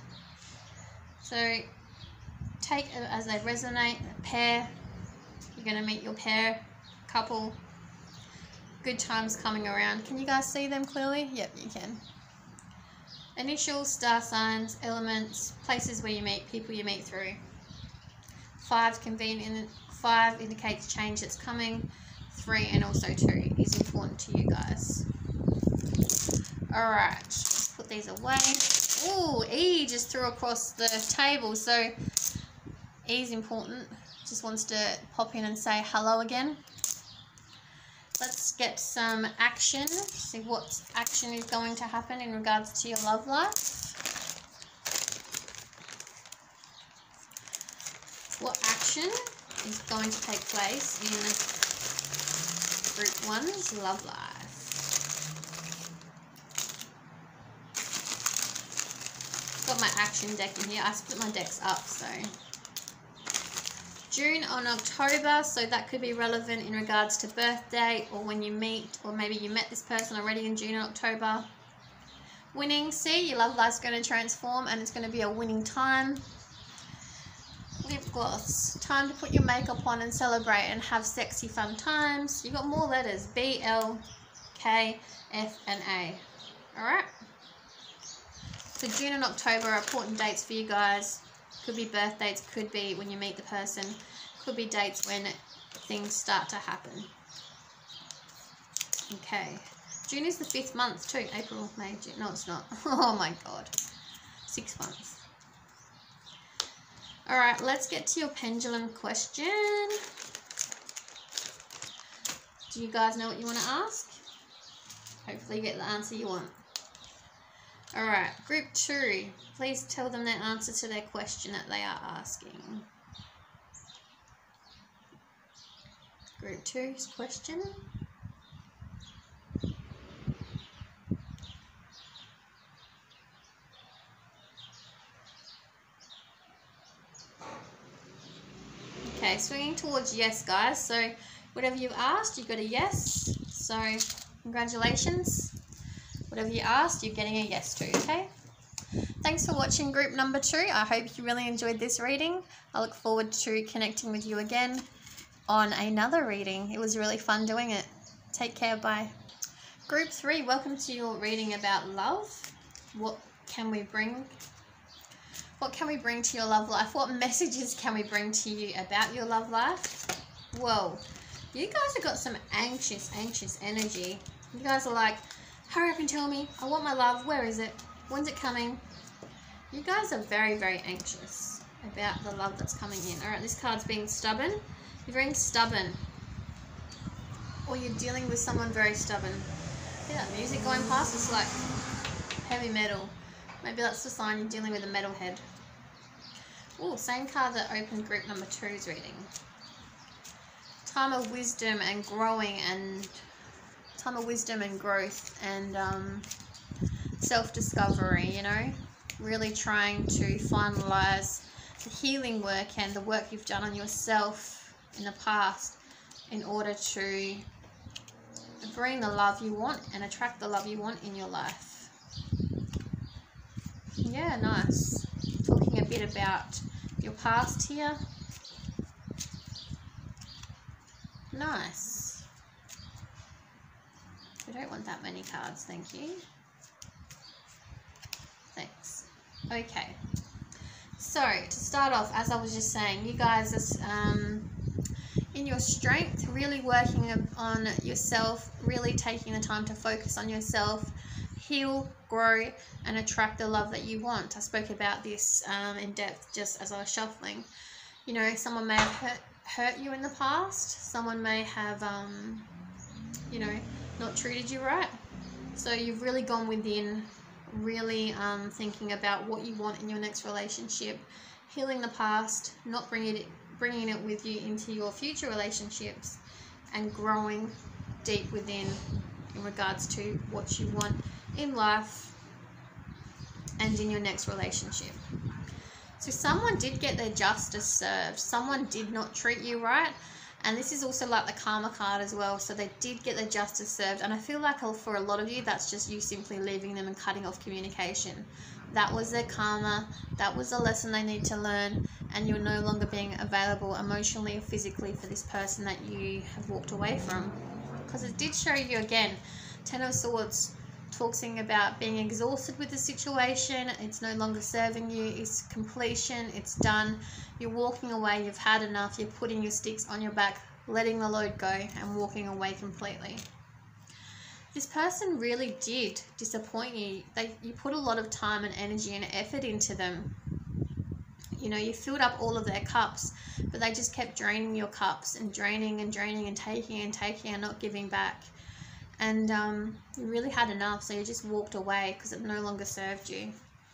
So take it as they resonate. Pair, you're going to meet your pair, couple. Good times coming around. Can you guys see them clearly? Yep, you can. Initials, star signs, elements, places where you meet, people you meet through. 5 indicates change that's coming. 3 and also 2 is important to you guys. Alright, let's put these away. Ooh, E just threw across the table, so E is important. Just wants to pop in and say hello again. Let's get some action. See what action is going to happen in regards to your love life. What action is going to take place in group 1's love life? Got my action deck in here. I split my decks up, so June and October, so that could be relevant in regards to birthday or when you meet, or maybe you met this person already in June and October. Winning, see, your love life's going to transform and it's going to be a winning time. Lip gloss, time to put your makeup on and celebrate and have sexy fun times. You got more letters, B, L, K, F and A. Alright, so June and October are important dates for you guys. Could be birthdays, could be when you meet the person, could be dates when things start to happen. Okay, June is the 5th month too. April, May, June. No, it's not. Oh my god, 6 months. Alright, let's get to your pendulum question. Do you guys know what you want to ask? Hopefully you get the answer you want. Alright, group 2, please tell them their answer to their question that they are asking. Group 2's question. Okay, swinging towards yes, guys. So whatever you asked, you got a yes. So congratulations. Whatever you asked, you're getting a yes to, okay? Thanks for watching group number 2. I hope you really enjoyed this reading. I look forward to connecting with you again on another reading. It was really fun doing it. Take care. Bye. Group 3, welcome to your reading about love. What can we bring to your love life? What messages can we bring to you about your love life? Whoa, you guys have got some anxious energy. You guys are like, hurry up and tell me. I want my love. Where is it? When's it coming? You guys are very, very anxious about the love that's coming in. All right, this card's being stubborn. You're being stubborn. Or you're dealing with someone very stubborn. Yeah, music going past, it's like heavy metal. Maybe that's the sign you're dealing with a metalhead. Oh, same card that opened group number 2's reading. Time of wisdom and growing, and time of wisdom and growth and self-discovery, you know, really trying to finalize the healing work and the work you've done on yourself in the past in order to bring the love you want and attract the love you want in your life. Yeah, nice. Talking a bit about your past here. Nice. We don't want that many cards, thank you. Thanks. Okay. So, to start off, as I was just saying, you guys are in your strength, really working on yourself, really taking the time to focus on yourself, heal, grow, and attract the love that you want. I spoke about this in depth just as I was shuffling. You know, someone may have hurt you in the past. Someone may have, you know, not treated you right. So you've really gone within, really thinking about what you want in your next relationship, healing the past, not bringing it with you into your future relationships, and growing deep within in regards to what you want in life and in your next relationship. So someone did get their justice served. Someone did not treat you right. And this is also like the karma card as well. So they did get their justice served. And I feel like for a lot of you, that's just you simply leaving them and cutting off communication. That was their karma. That was a lesson they need to learn. And you're no longer being available emotionally or physically for this person that you have walked away from. Because it did show you again, Ten of Swords, talking about being exhausted with the situation. It's no longer serving you. It's completion. It's done. You're walking away. You've had enough. You're putting your sticks on your back, letting the load go, and walking away completely. This person really did disappoint you. You put a lot of time and energy and effort into them. You know, you filled up all of their cups, but they just kept draining your cups and draining and draining and taking and not giving back. And you really had enough, so you just walked away because it no longer served you.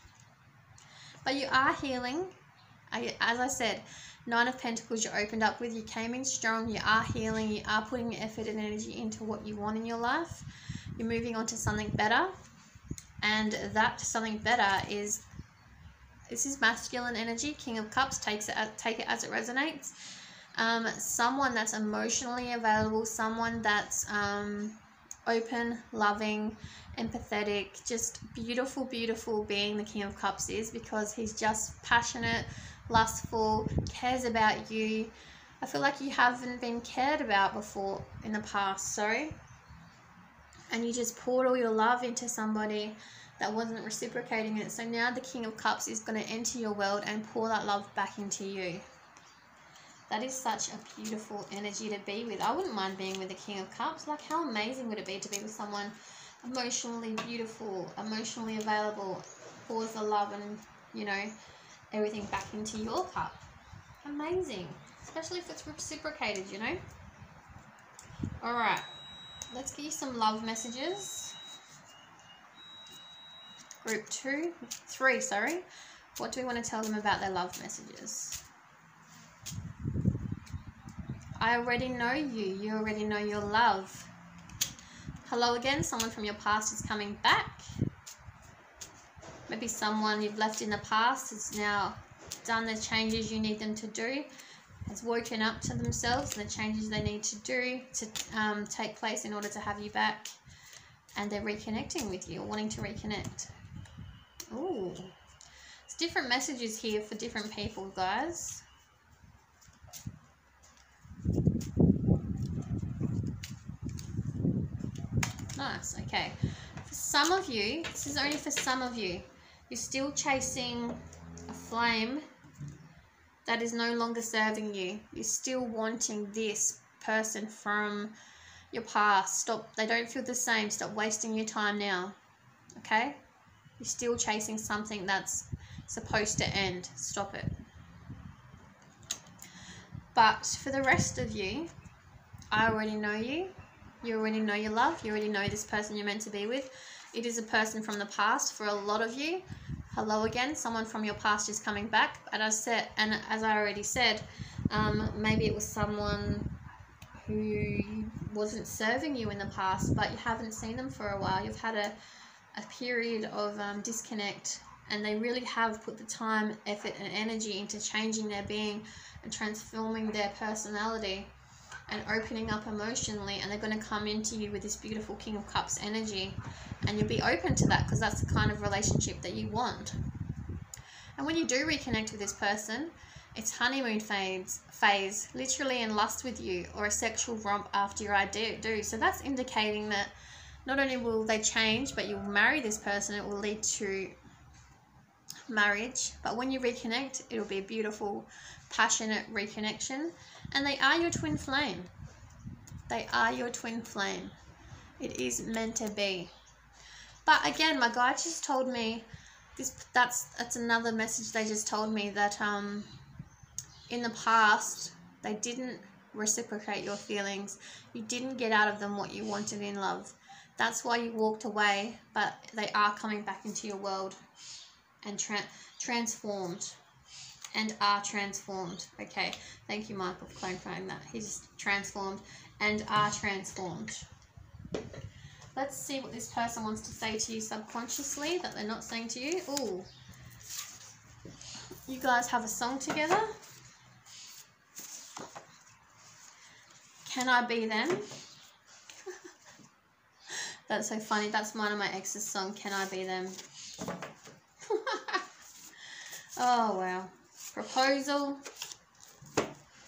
But you are healing. As I said, 9 of Pentacles you opened up with, you came in strong, you are healing, you are putting effort and energy into what you want in your life. You're moving on to something better. And that something better is, this is masculine energy, King of Cups, take it as it resonates. Someone that's emotionally available, someone that's open, loving, empathetic, just beautiful, beautiful being the King of Cups is, because he's just passionate, lustful, cares about you. I feel like you haven't been cared about before in the past, sorry. And you just poured all your love into somebody that wasn't reciprocating it. So now the King of Cups is going to enter your world and pour that love back into you. That is such a beautiful energy to be with. I wouldn't mind being with the King of Cups. Like, how amazing would it be to be with someone emotionally beautiful, emotionally available, pours the love and, you know, everything back into your cup. Amazing. Especially if it's reciprocated, you know. Alright. Let's give you some love messages. Group 3, sorry. What do we want to tell them about their love messages? I already know you. You already know your love. Hello again. Someone from your past is coming back. Maybe someone you've left in the past has now done the changes you need them to do, has woken up to themselves and the changes they need to do to take place in order to have you back, and they're reconnecting with you or wanting to reconnect. Ooh. It's different messages here for different people, guys. Nice, okay. For some of you, this is only for some of you, you're still chasing a flame that is no longer serving you. You're still wanting this person from your past. Stop, they don't feel the same. Stop wasting your time now, okay? You're still chasing something that's supposed to end. Stop it. But for the rest of you, I already know you. You already know your love. You already know this person you're meant to be with. It is a person from the past for a lot of you. Hello again. Someone from your past is coming back. And as I already said, maybe it was someone who wasn't serving you in the past, but you haven't seen them for a while. You've had a period of disconnect, and they really have put the time, effort, and energy into changing their being and transforming their personality and opening up emotionally, and they're going to come into you with this beautiful King of Cups energy, and you'll be open to that because that's the kind of relationship that you want. And when you do reconnect with this person, it's honeymoon phase, literally in lust with you, or a sexual romp after your I do. So that's indicating that not only will they change, but you'll marry this person. It will lead to marriage. But when you reconnect, it'll be a beautiful, passionate reconnection. And they are your twin flame. They are your twin flame. It is meant to be. But again, my guide just told me this. That's another message they just told me, that in the past they didn't reciprocate your feelings. You didn't get out of them what you wanted in love. That's why you walked away. But they are coming back into your world and transformed. And are transformed. Okay, thank you, Michael, for clarifying that. He's transformed and are transformed. Let's see what this person wants to say to you subconsciously that they're not saying to you. Ooh, you guys have a song together. Can I be them? That's so funny. That's one of my ex's song. Can I be them? Oh wow. Proposal. I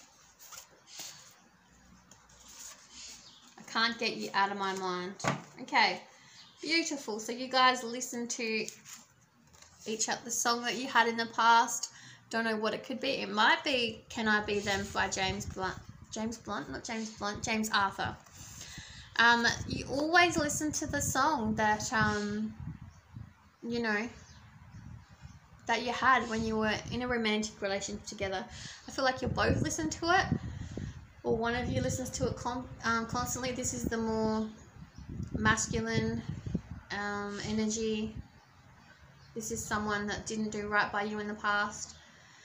can't get you out of my mind. Okay, beautiful. So you guys listen to each other, the song that you had in the past. Don't know what it could be. It might be Can I Be Them by James Blunt. James Blunt, not James Blunt, James Arthur. You always listen to the song that you know, that you had when you were in a romantic relationship together. I feel like you both listen to it, or one of you listens to it constantly. This is the more masculine energy. This is someone that didn't do right by you in the past.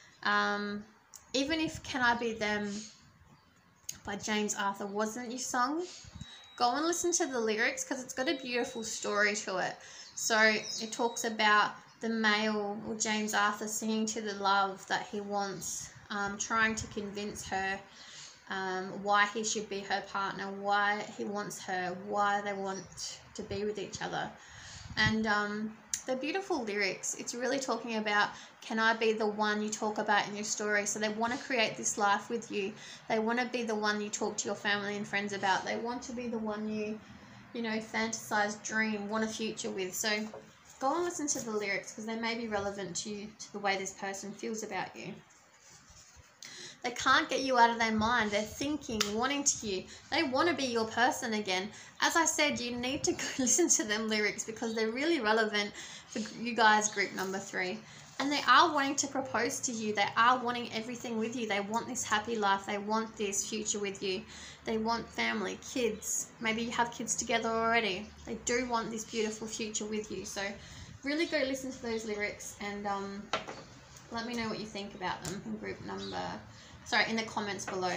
Even if Can I Be Them by James Arthur wasn't your song, go and listen to the lyrics because it's got a beautiful story to it. So it talks about the male, or James Arthur, singing to the love that he wants, trying to convince her why he should be her partner, why he wants her, why they want to be with each other. And they're beautiful lyrics. It's really talking about, can I be the one you talk about in your story? So they want to create this life with you. They want to be the one you talk to your family and friends about. They want to be the one you know, fantasize, dream, want a future with. So go and listen to the lyrics because they may be relevant to you, to the way this person feels about you. They can't get you out of their mind. They're thinking, wanting to you. They want to be your person again. As I said, you need to go listen to them lyrics because they're really relevant for you guys, group number 3. And they are wanting to propose to you. They are wanting everything with you. They want this happy life. They want this future with you. They want family, kids. Maybe you have kids together already. They do want this beautiful future with you. So really go listen to those lyrics and let me know what you think about them in group number... in the comments below.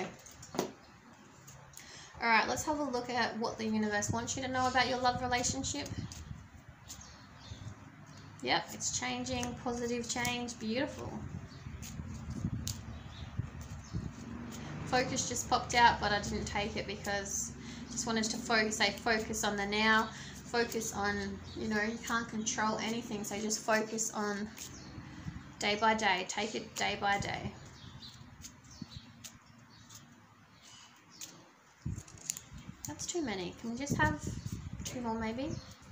Alright, let's have a look at what the universe wants you to know about your love relationship. Yep, it's changing, positive change, beautiful. Focus just popped out, but I didn't take it because I just wanted to focus on the now. focus on, you know, you can't control anything, so just focus on day by day. Take it day by day. That's too many. Can we just have 2 more maybe?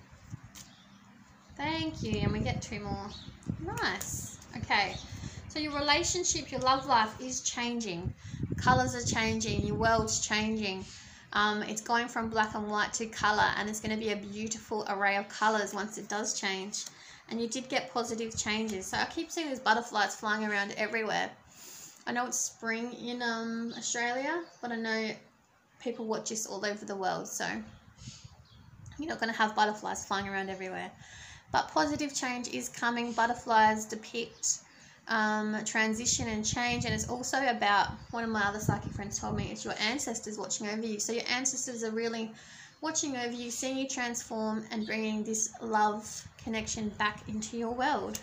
Thank you. And we get 2 more. Nice. Okay. So your relationship, your love life is changing. Colors are changing. Your world's changing. It's going from black and white to color, and it's going to be a beautiful array of colors once it does change. And you did get positive changes. So I keep seeing these butterflies flying around everywhere. I know it's spring in Australia, but I know people watch this all over the world, so you're not going to have butterflies flying around everywhere. But positive change is coming. Butterflies depict transition and change, and it's also about, one of my other psychic friends told me, it's your ancestors watching over you. So your ancestors are really watching over you, seeing you transform and bringing this love connection back into your world.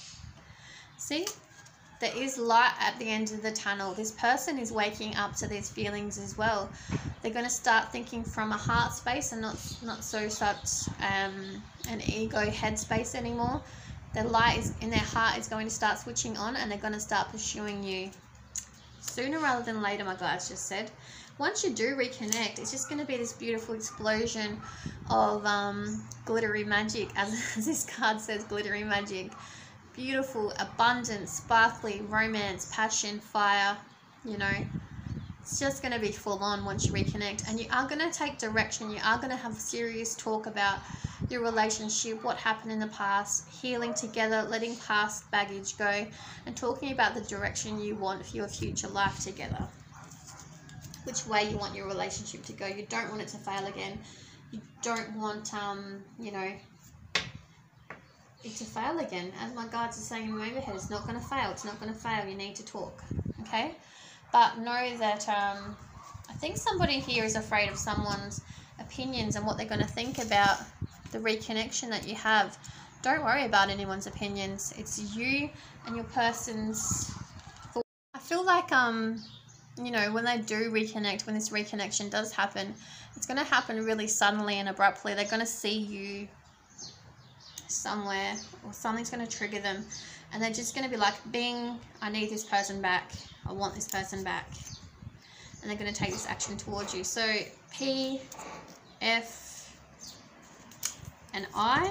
See? There is light at the end of the tunnel. This person is waking up to these feelings as well. They're going to start thinking from a heart space and not so such an ego head space anymore. The light is in their heart is going to start switching on, and they're going to start pursuing you sooner rather than later, my guides just said. Once you do reconnect, it's just going to be this beautiful explosion of glittery magic, as this card says, glittery magic. Beautiful, abundant, sparkly, romance, passion, fire, you know. It's just going to be full on once you reconnect, and you are going to take direction. You are going to have serious talk about your relationship, what happened in the past, healing together, letting past baggage go, and talking about the direction you want for your future life together. Which way you want your relationship to go. You don't want it to fail again. You don't want, you know, it to fail again. As my guides are saying in my overhead, it's not going to fail. It's not going to fail. You need to talk. Okay? But know that I think somebody here is afraid of someone's opinions and what they're going to think about the reconnection that you have. Don't worry about anyone's opinions. It's you and your person's thoughts. I feel like, you know, when they do reconnect, when this reconnection does happen, it's going to happen really suddenly and abruptly. They're going to see you somewhere, or something's going to trigger them, and they're just going to be like, bing, I need this person back, I want this person back, and they're going to take this action towards you. So P, F and I,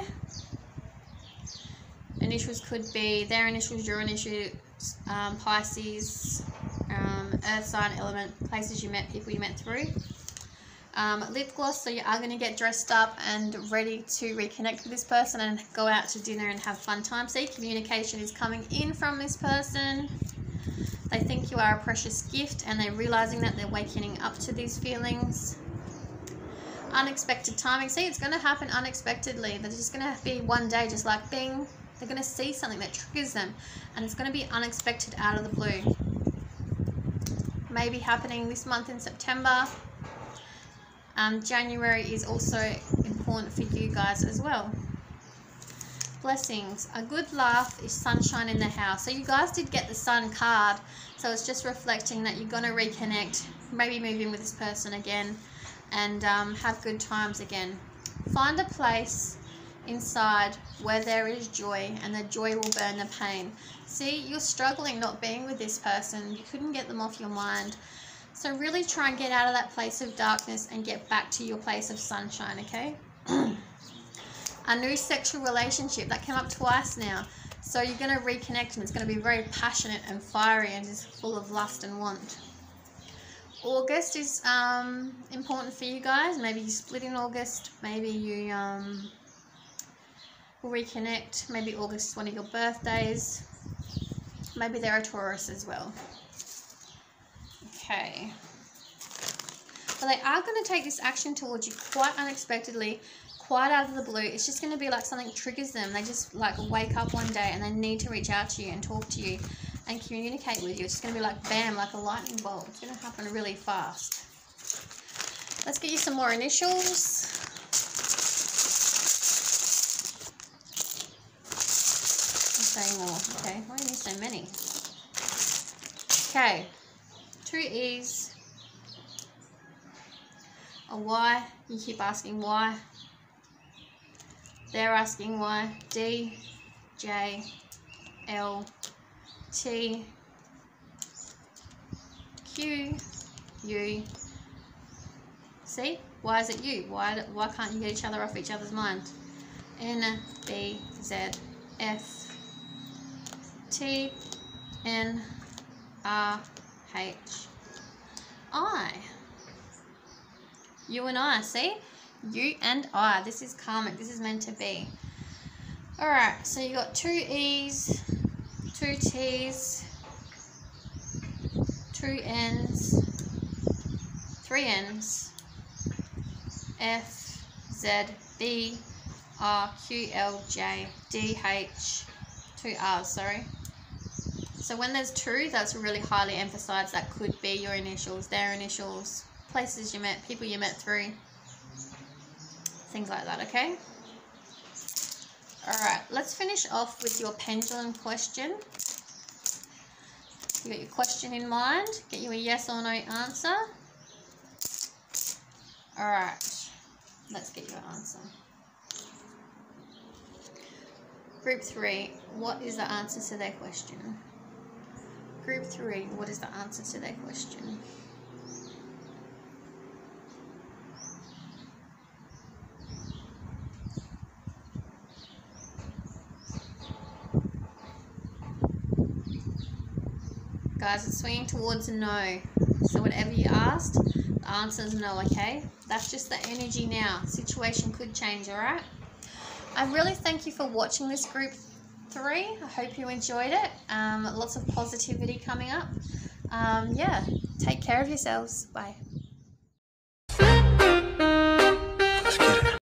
initials could be their initials, your initials, Pisces, earth sign, element, places you met, people you met through. Lip gloss, so you are going to get dressed up and ready to reconnect with this person and go out to dinner and have fun time. See, communication is coming in from this person. They think you are a precious gift, and they're realizing that they're waking up to these feelings. Unexpected timing. See, it's going to happen unexpectedly. There's just going to be one day, just like bing, they're going to see something that triggers them, and it's going to be unexpected out of the blue. Maybe happening this month in September. January is also important for you guys as well. Blessings. A good laugh is sunshine in the house. So you guys did get the sun card. So it's just reflecting that you're going to reconnect, maybe move in with this person again, and have good times again. Find a place inside where there is joy, and the joy will burn the pain. See, you're struggling not being with this person. You couldn't get them off your mind. So really try and get out of that place of darkness and get back to your place of sunshine, okay? A new sexual relationship. That came up twice now. So you're going to reconnect, and it's going to be very passionate and fiery and just full of lust and want. August is important for you guys. Maybe you split in August. Maybe you will reconnect. Maybe August is one of your birthdays. Maybe they're a Taurus as well. Okay. But they are going to take this action towards you quite unexpectedly, quite out of the blue. It's just going to be like something triggers them. They just like wake up one day and they need to reach out to you and talk to you and communicate with you. It's just going to be like bam, like a lightning bolt. It's going to happen really fast. Let's get you some more initials. Say more. Okay, why do you need so many? Okay. 2 E's, a Y, you keep asking why, They're asking why. D, J, L, T, Q, U. See? Why is it you? Why can't you get each other off each other's mind? N, B, Z, F, T, N, R, H, I. You and I, see? You and I. This is karmic. This is meant to be. Alright, so you got 2 E's, 2 T's, 2 N's, 3 N's, F, Z, B, R, Q, L, J, D, H, 2 R's, sorry. So when there's 2, that's really highly emphasized. That could be your initials, their initials, places you met, people you met through, things like that, okay? Alright, let's finish off with your pendulum question. You got your question in mind, get you a yes or no answer. Alright, let's get you an answer. Group 3, what is the answer to their question? Group 3, what is the answer to their question? Guys, it's swinging towards no. So whatever you asked, the answer is no, okay? That's just the energy now. Situation could change, alright? I really thank you for watching this group 3. I hope you enjoyed it. Lots of positivity coming up. Yeah, take care of yourselves. Bye.